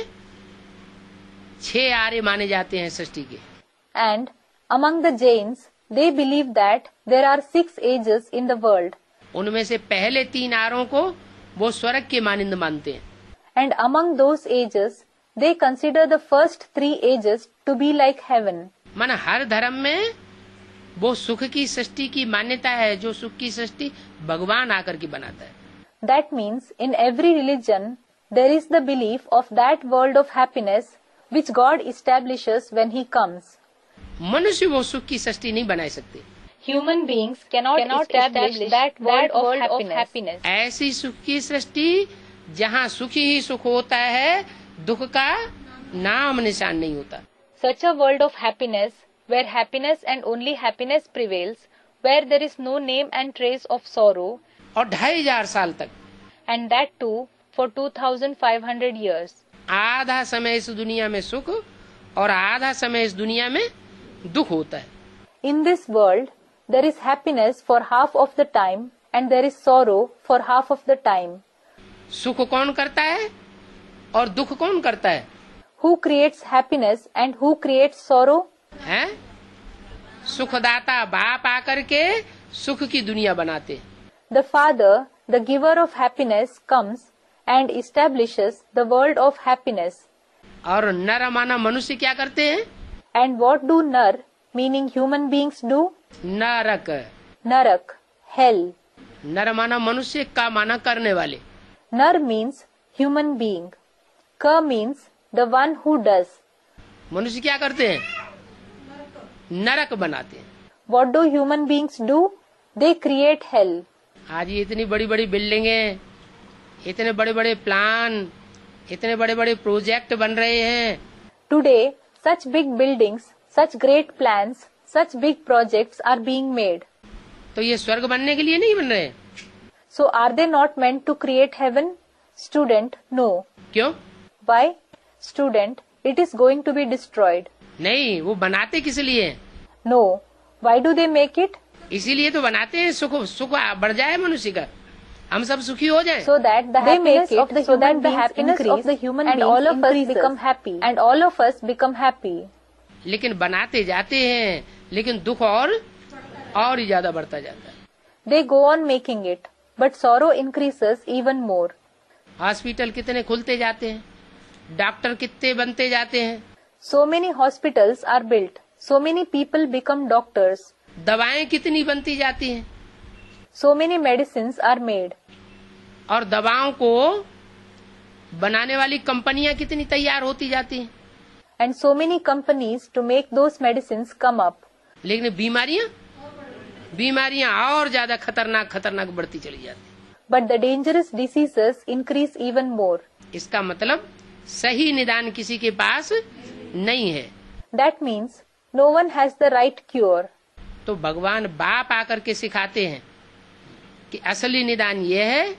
छह आर्य माने जाते हैं सृष्टि के। And among the Jains, they believe that there are six ages in the world. उनमें से पहले तीन आरों को वो स्वर्ग के मानिंद मानते हैं। And among those ages, they consider the first three ages to be like heaven. मन हर धर्म में वो सुख की सृष्टि की मान्यता है, जो सुख की सृष्टि भगवान आकर के बनाता है। That means in every religion, there is the belief of that world of happiness which God establishes when He comes. मनुष्य वो सुख की सृष्टि नहीं बना सकते। Human beings cannot, cannot establish, establish that world, of, world happiness. of happiness. ऐसी सुख की सृष्टि जहाँ सुख ही सुख होता है, दुख का नाम निशान नहीं होता। Such a world of happiness, where happiness and only happiness prevails, where there is no name and trace of sorrow, और ढाई हजार साल तक, and that too for two thousand five hundred years. आधा समय इस दुनिया में सुख और आधा समय इस दुनिया में दुख होता है। In this world, there is happiness for half of the time and there is sorrow for half of the time. सुख कौन करता है और दुख कौन करता है? Who creates happiness and who creates sorrow? है सुखदाता बाप आकर के सुख की दुनिया बनाते। The Father, the giver of happiness, comes and establishes the world of happiness. और नर माना मनुष्य क्या करते हैं? And what do nar, meaning human beings, do? नरक, Narak, hell. नर माना मनुष्य, का माना करने वाले। Nar means human being. Ka means the one who does. मनुष्य क्या करते हैं? नरक बनाते हैं। What do human beings do? They create hell. आज ये इतनी बड़ी बड़ी बिल्डिंगें, इतने बड़े बड़े प्लान, इतने बड़े बड़े प्रोजेक्ट बन रहे हैं। Today, such big buildings, such great plans, such big projects are being made. तो ये स्वर्ग बनने के लिए नहीं बन रहे। So are they not meant to create heaven? Student, no. क्यों? Why? Student, it is going to be destroyed. नहीं, वो बनाते किस लिए? No. Why do they make it? इसीलिए तो बनाते हैं, सुख सुख बढ़ जाए मनुष्य का, हम सब सुखी हो जाए। So that the happiness of the so that the happiness of the human and all of us become happy and all of us become happy. लेकिन बनाते जाते हैं, लेकिन दुख और और ही ज्यादा बढ़ता जाता है। They go on making it, but sorrow increases even more. Hospital कितने खुलते जाते हैं, डॉक्टर कितने बनते जाते हैं। So many hospitals are built. So many people become doctors. दवाएं कितनी बनती जाती हैं। So many medicines are made. और दवाओं को बनाने वाली कंपनियां कितनी तैयार होती जाती हैं। And so many companies to make those medicines come up. लेकिन बीमारियां बीमारियां और ज्यादा खतरनाक खतरनाक बढ़ती चली जाती। But the dangerous diseases increase even more. इसका मतलब सही निदान किसी के पास नहीं है। That means no one has the right cure. तो भगवान बाप आकर के सिखाते हैं कि असली निदान ये है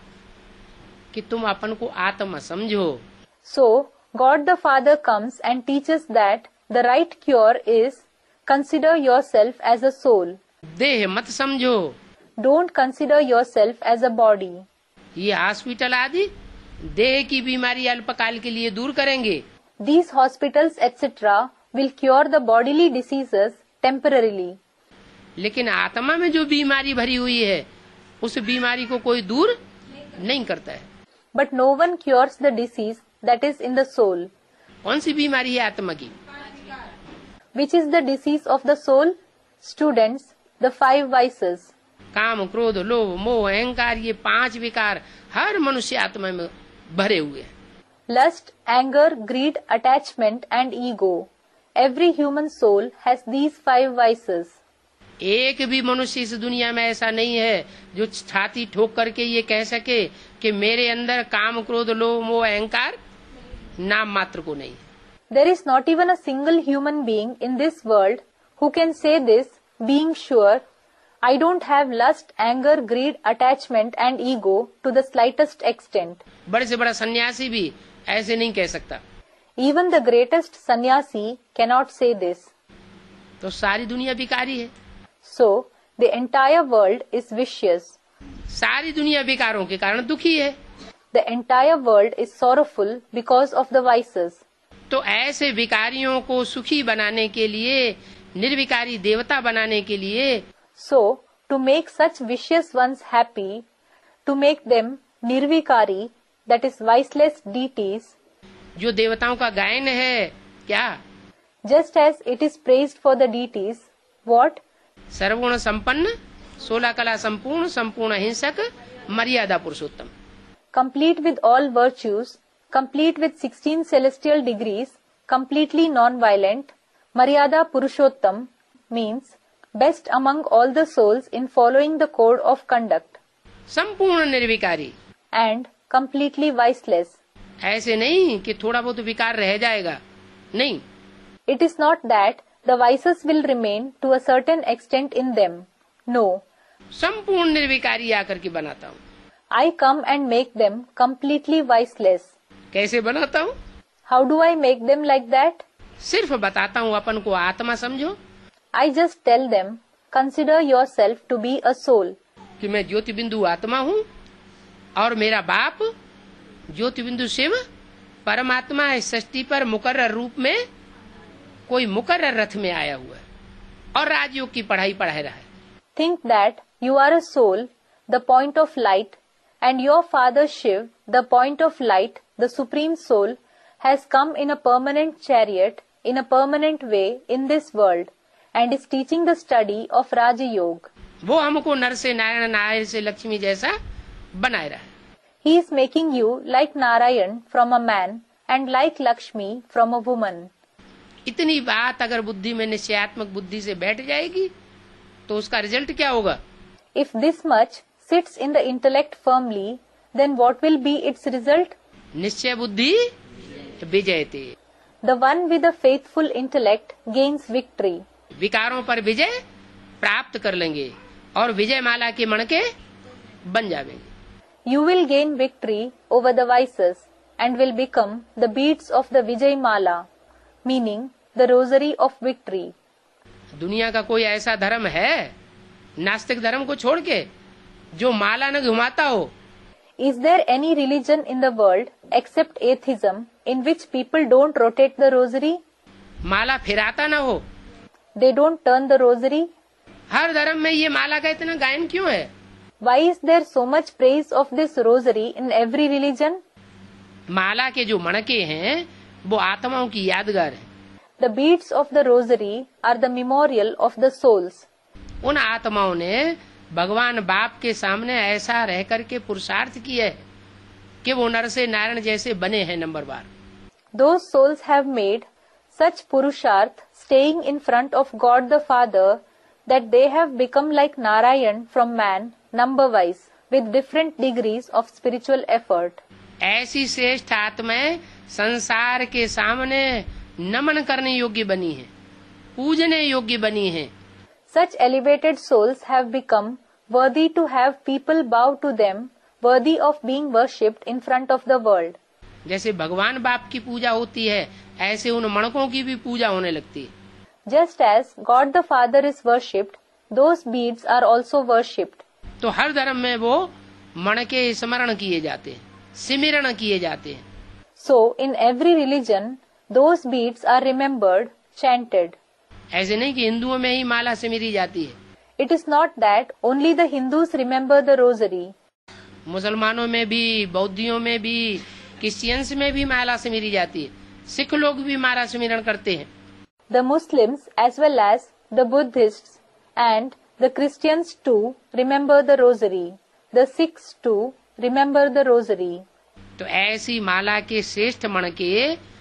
कि तुम अपन को आत्मा समझो। So God the Father comes and teaches that the right cure is consider yourself as a soul. देह मत समझो। Don't consider yourself as a body. ये हॉस्पिटल आदि देह की बीमारी अल्पकाल के लिए दूर करेंगे। These hospitals et cetera will cure the bodily diseases temporarily. लेकिन आत्मा में जो बीमारी भरी हुई है, उस बीमारी को कोई दूर नहीं करता है। But no one cures the disease that is in the soul. कौन सी बीमारी है आत्मा की? Which is the disease of the soul? Students, the five vices. काम, क्रोध, लोभ, मोह, अहंकार, ये पांच विकार हर मनुष्य आत्मा में भरे हुए हैं। Lust, anger, greed, attachment and ego. Every human soul has these five vices. एक भी मनुष्य इस दुनिया में ऐसा नहीं है जो छाती ठोक करके ये कह सके कि मेरे अंदर काम, क्रोध, लोभ, मोह, अहंकार नाम मात्र को नहीं। There is not even a single human being in this world who can say this, being sure, I don't have lust, anger, greed, attachment and ego to the slightest extent. बड़े से बड़ा सन्यासी भी ऐसे नहीं कह सकता। Even the greatest sannyasi cannot say this. तो सारी दुनिया विकारी है। So, the entire world is vicious. सारी दुनिया विकारों के कारण दुखी है। the entire world is sorrowful because of the vices. तो ऐसे विकारियों को सुखी बनाने के लिए, निर्विकारी देवता बनाने के लिए, so to make such vicious ones happy, to make them nirvikari, that is viceless deities, जो देवताओं का गायन है क्या, just as it is praised for the deities, what? सर्वगुण संपन्न, सोलह कला संपूर्ण, संपूर्ण हिंसक, मर्यादा पुरुषोत्तम, complete with all virtues, complete with sixteen celestial degrees, completely non-violent, Maryada Purushottam means best among all the souls in following the code of conduct, संपूर्ण निर्विकारी, and completely viceless. ऐसे नहीं कि थोड़ा बहुत विकार रह जाएगा, नहीं. It is not that the vices will remain to a certain extent in them. No. संपूर्ण निर्विकारी आकर के बनाता हूँ. I come and make them completely viceless. कैसे बनाता हूँ? How do I make them like that? सिर्फ बताता हूँ, अपन को आत्मा समझो. I just tell them, consider yourself to be a soul. कि मैं ज्योति बिंदु आत्मा हूँ और मेरा बाप ज्योति बिंदु शिव परमात्मा है. सृष्टि पर मुकर्रर रूप में कोई मुकर्रर रथ में आया हुआ है और राजयोग की पढ़ाई पढ़ा रहा है. Think that you are a soul, the point of light, and your father Shiv, the point of light, the supreme soul, has come in a permanent chariot in a permanent way in this world and is teaching the study of Raja Yoga. वो हमको नर से नारायण, नारायण से लक्ष्मी जैसा बनाए रहा है. He is making you like Narayan from a man and like Lakshmi from a woman. इतनी बात अगर बुद्धि में निश्चयात्मक बुद्धि से बैठ जाएगी तो उसका रिजल्ट क्या होगा? If this much sits in the intellect firmly, then what will be its result? निश्चय बुद्धि विजयते. The one with a faithful intellect gains victory. विकारों पर विजय प्राप्त कर लेंगे और विजय माला के मणके बन जाएंगे. You will gain victory over the vices and will become the beads of the Vijay Mala, meaning the rosary of victory. दुनिया का कोई ऐसा धर्म है नास्तिक धर्म को छोड़ के जो माला न घुमाता हो? Is there any religion in the world except atheism in which people don't rotate the rosary? माला फिराता न हो? They don't turn the rosary? हर धर्म में ये माला का इतना गायन क्यों है? Why is there so much praise of this rosary in every religion? माला के जो मणके हैं वो आत्माओं की यादगार है. The beads of the rosary are the memorial of the souls. उन आत्माओं ने भगवान बाप के सामने ऐसा रह करके पुरुषार्थ किया है कि वो नर से नारायण जैसे बने हैं. नंबर बार Those souls have made such purusharth staying in front of God the Father that they have become like Narayan from man, number wise, with different degrees of spiritual effort. ऐसी श्रेष्ठ आत्माएं संसार के सामने नमन करने योग्य बनी है, पूजने योग्य बनी है. Such elevated souls have become worthy to have people bow to them, worthy of being worshipped in front of the world. जैसे भगवान बाप की पूजा होती है ऐसे उन मणकों की भी पूजा होने लगती है. Just as God the Father is worshipped, those beads are also worshipped. तो हर धर्म में वो मणके स्मरण किए जाते हैं, सिमरण किए जाते हैं. So in every religion, those beads are remembered, chanted. ऐसे नहीं कि हिंदुओं में ही माला सिमरी जाती है. It is not that only the Hindus remember the rosary. मुसलमानों में भी, बौद्धियों में भी, क्रिश्चियंस में भी माला सिमरी जाती है. सिख लोग भी माला सिमरण करते हैं. The Muslims as well as the Buddhists and the Christians too remember the rosary. The Sikhs too remember the rosary. तो ऐसी माला के श्रेष्ठ मणके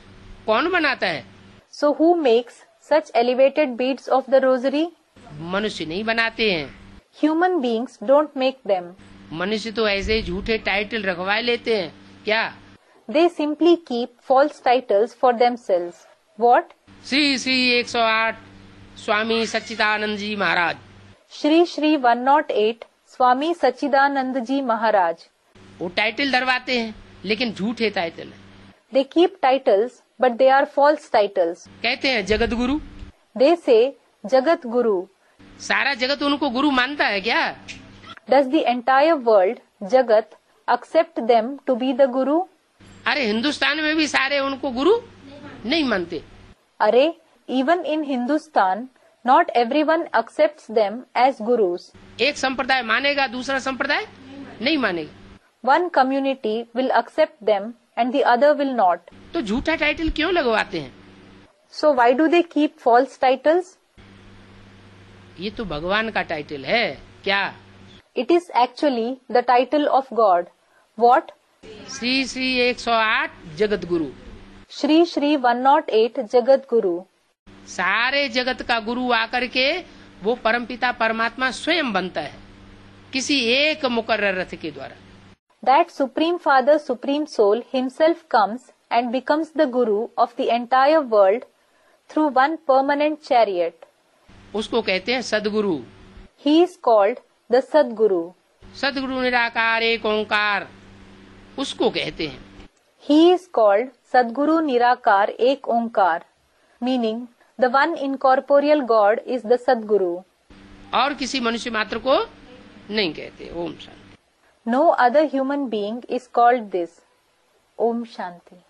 कौन बनाता है? So who makes such elevated beads of the rosary? मनुष्य नहीं बनाते हैं. Human beings don't make them. मनुष्य तो ऐसे झूठे टाइटल रखवा लेते हैं. क्या? They simply keep false titles for themselves. What? Shri Shri एक सौ आठ स्वामी सच्चिदानंद जी महाराज. Shri Shri one oh eight स्वामी सच्चिदानंद जी महाराज. वो टाइटल धरवाते हैं लेकिन झूठे टाइटल है. They keep titles but they are false titles. कहते हैं जगत गुरु. They say Jagat Guru. सारा जगत उनको गुरु मानता है क्या? Does the entire world, Jagat, accept them to be the Guru? अरे हिंदुस्तान में भी सारे उनको गुरु नहीं मानते. अरे even in Hindustan, not everyone accepts them as gurus. एक संप्रदाय मानेगा, दूसरा संप्रदाय नहीं मानेगा. One community will accept them and the other will not. तो झूठा टाइटल क्यों लगवाते हैं? So why do they keep false titles? ये तो भगवान का टाइटल है क्या? It is actually the title of God. What? Shri Shri एक सौ आठ Jagat Guru. Shri Shri one oh eight Jagat Guru. सारे जगत का गुरु आकर के वो परमपिता परमात्मा स्वयं बनता है किसी एक मुकर्रर रथ के द्वारा. That Supreme Father, Supreme Soul himself comes and becomes the Guru of the entire world through one permanent chariot. उसको कहते हैं सदगुरु. He is called the Sadguru. सदगुरु निराकार एक ओंकार उसको कहते हैं. He is called Sadguru Nirakar Ek Onkar, meaning the one incorporeal God is the Sadguru. और किसी मनुष्य मात्र को नहीं कहते. Om Shanti. No other human being is called this. Om Shanti.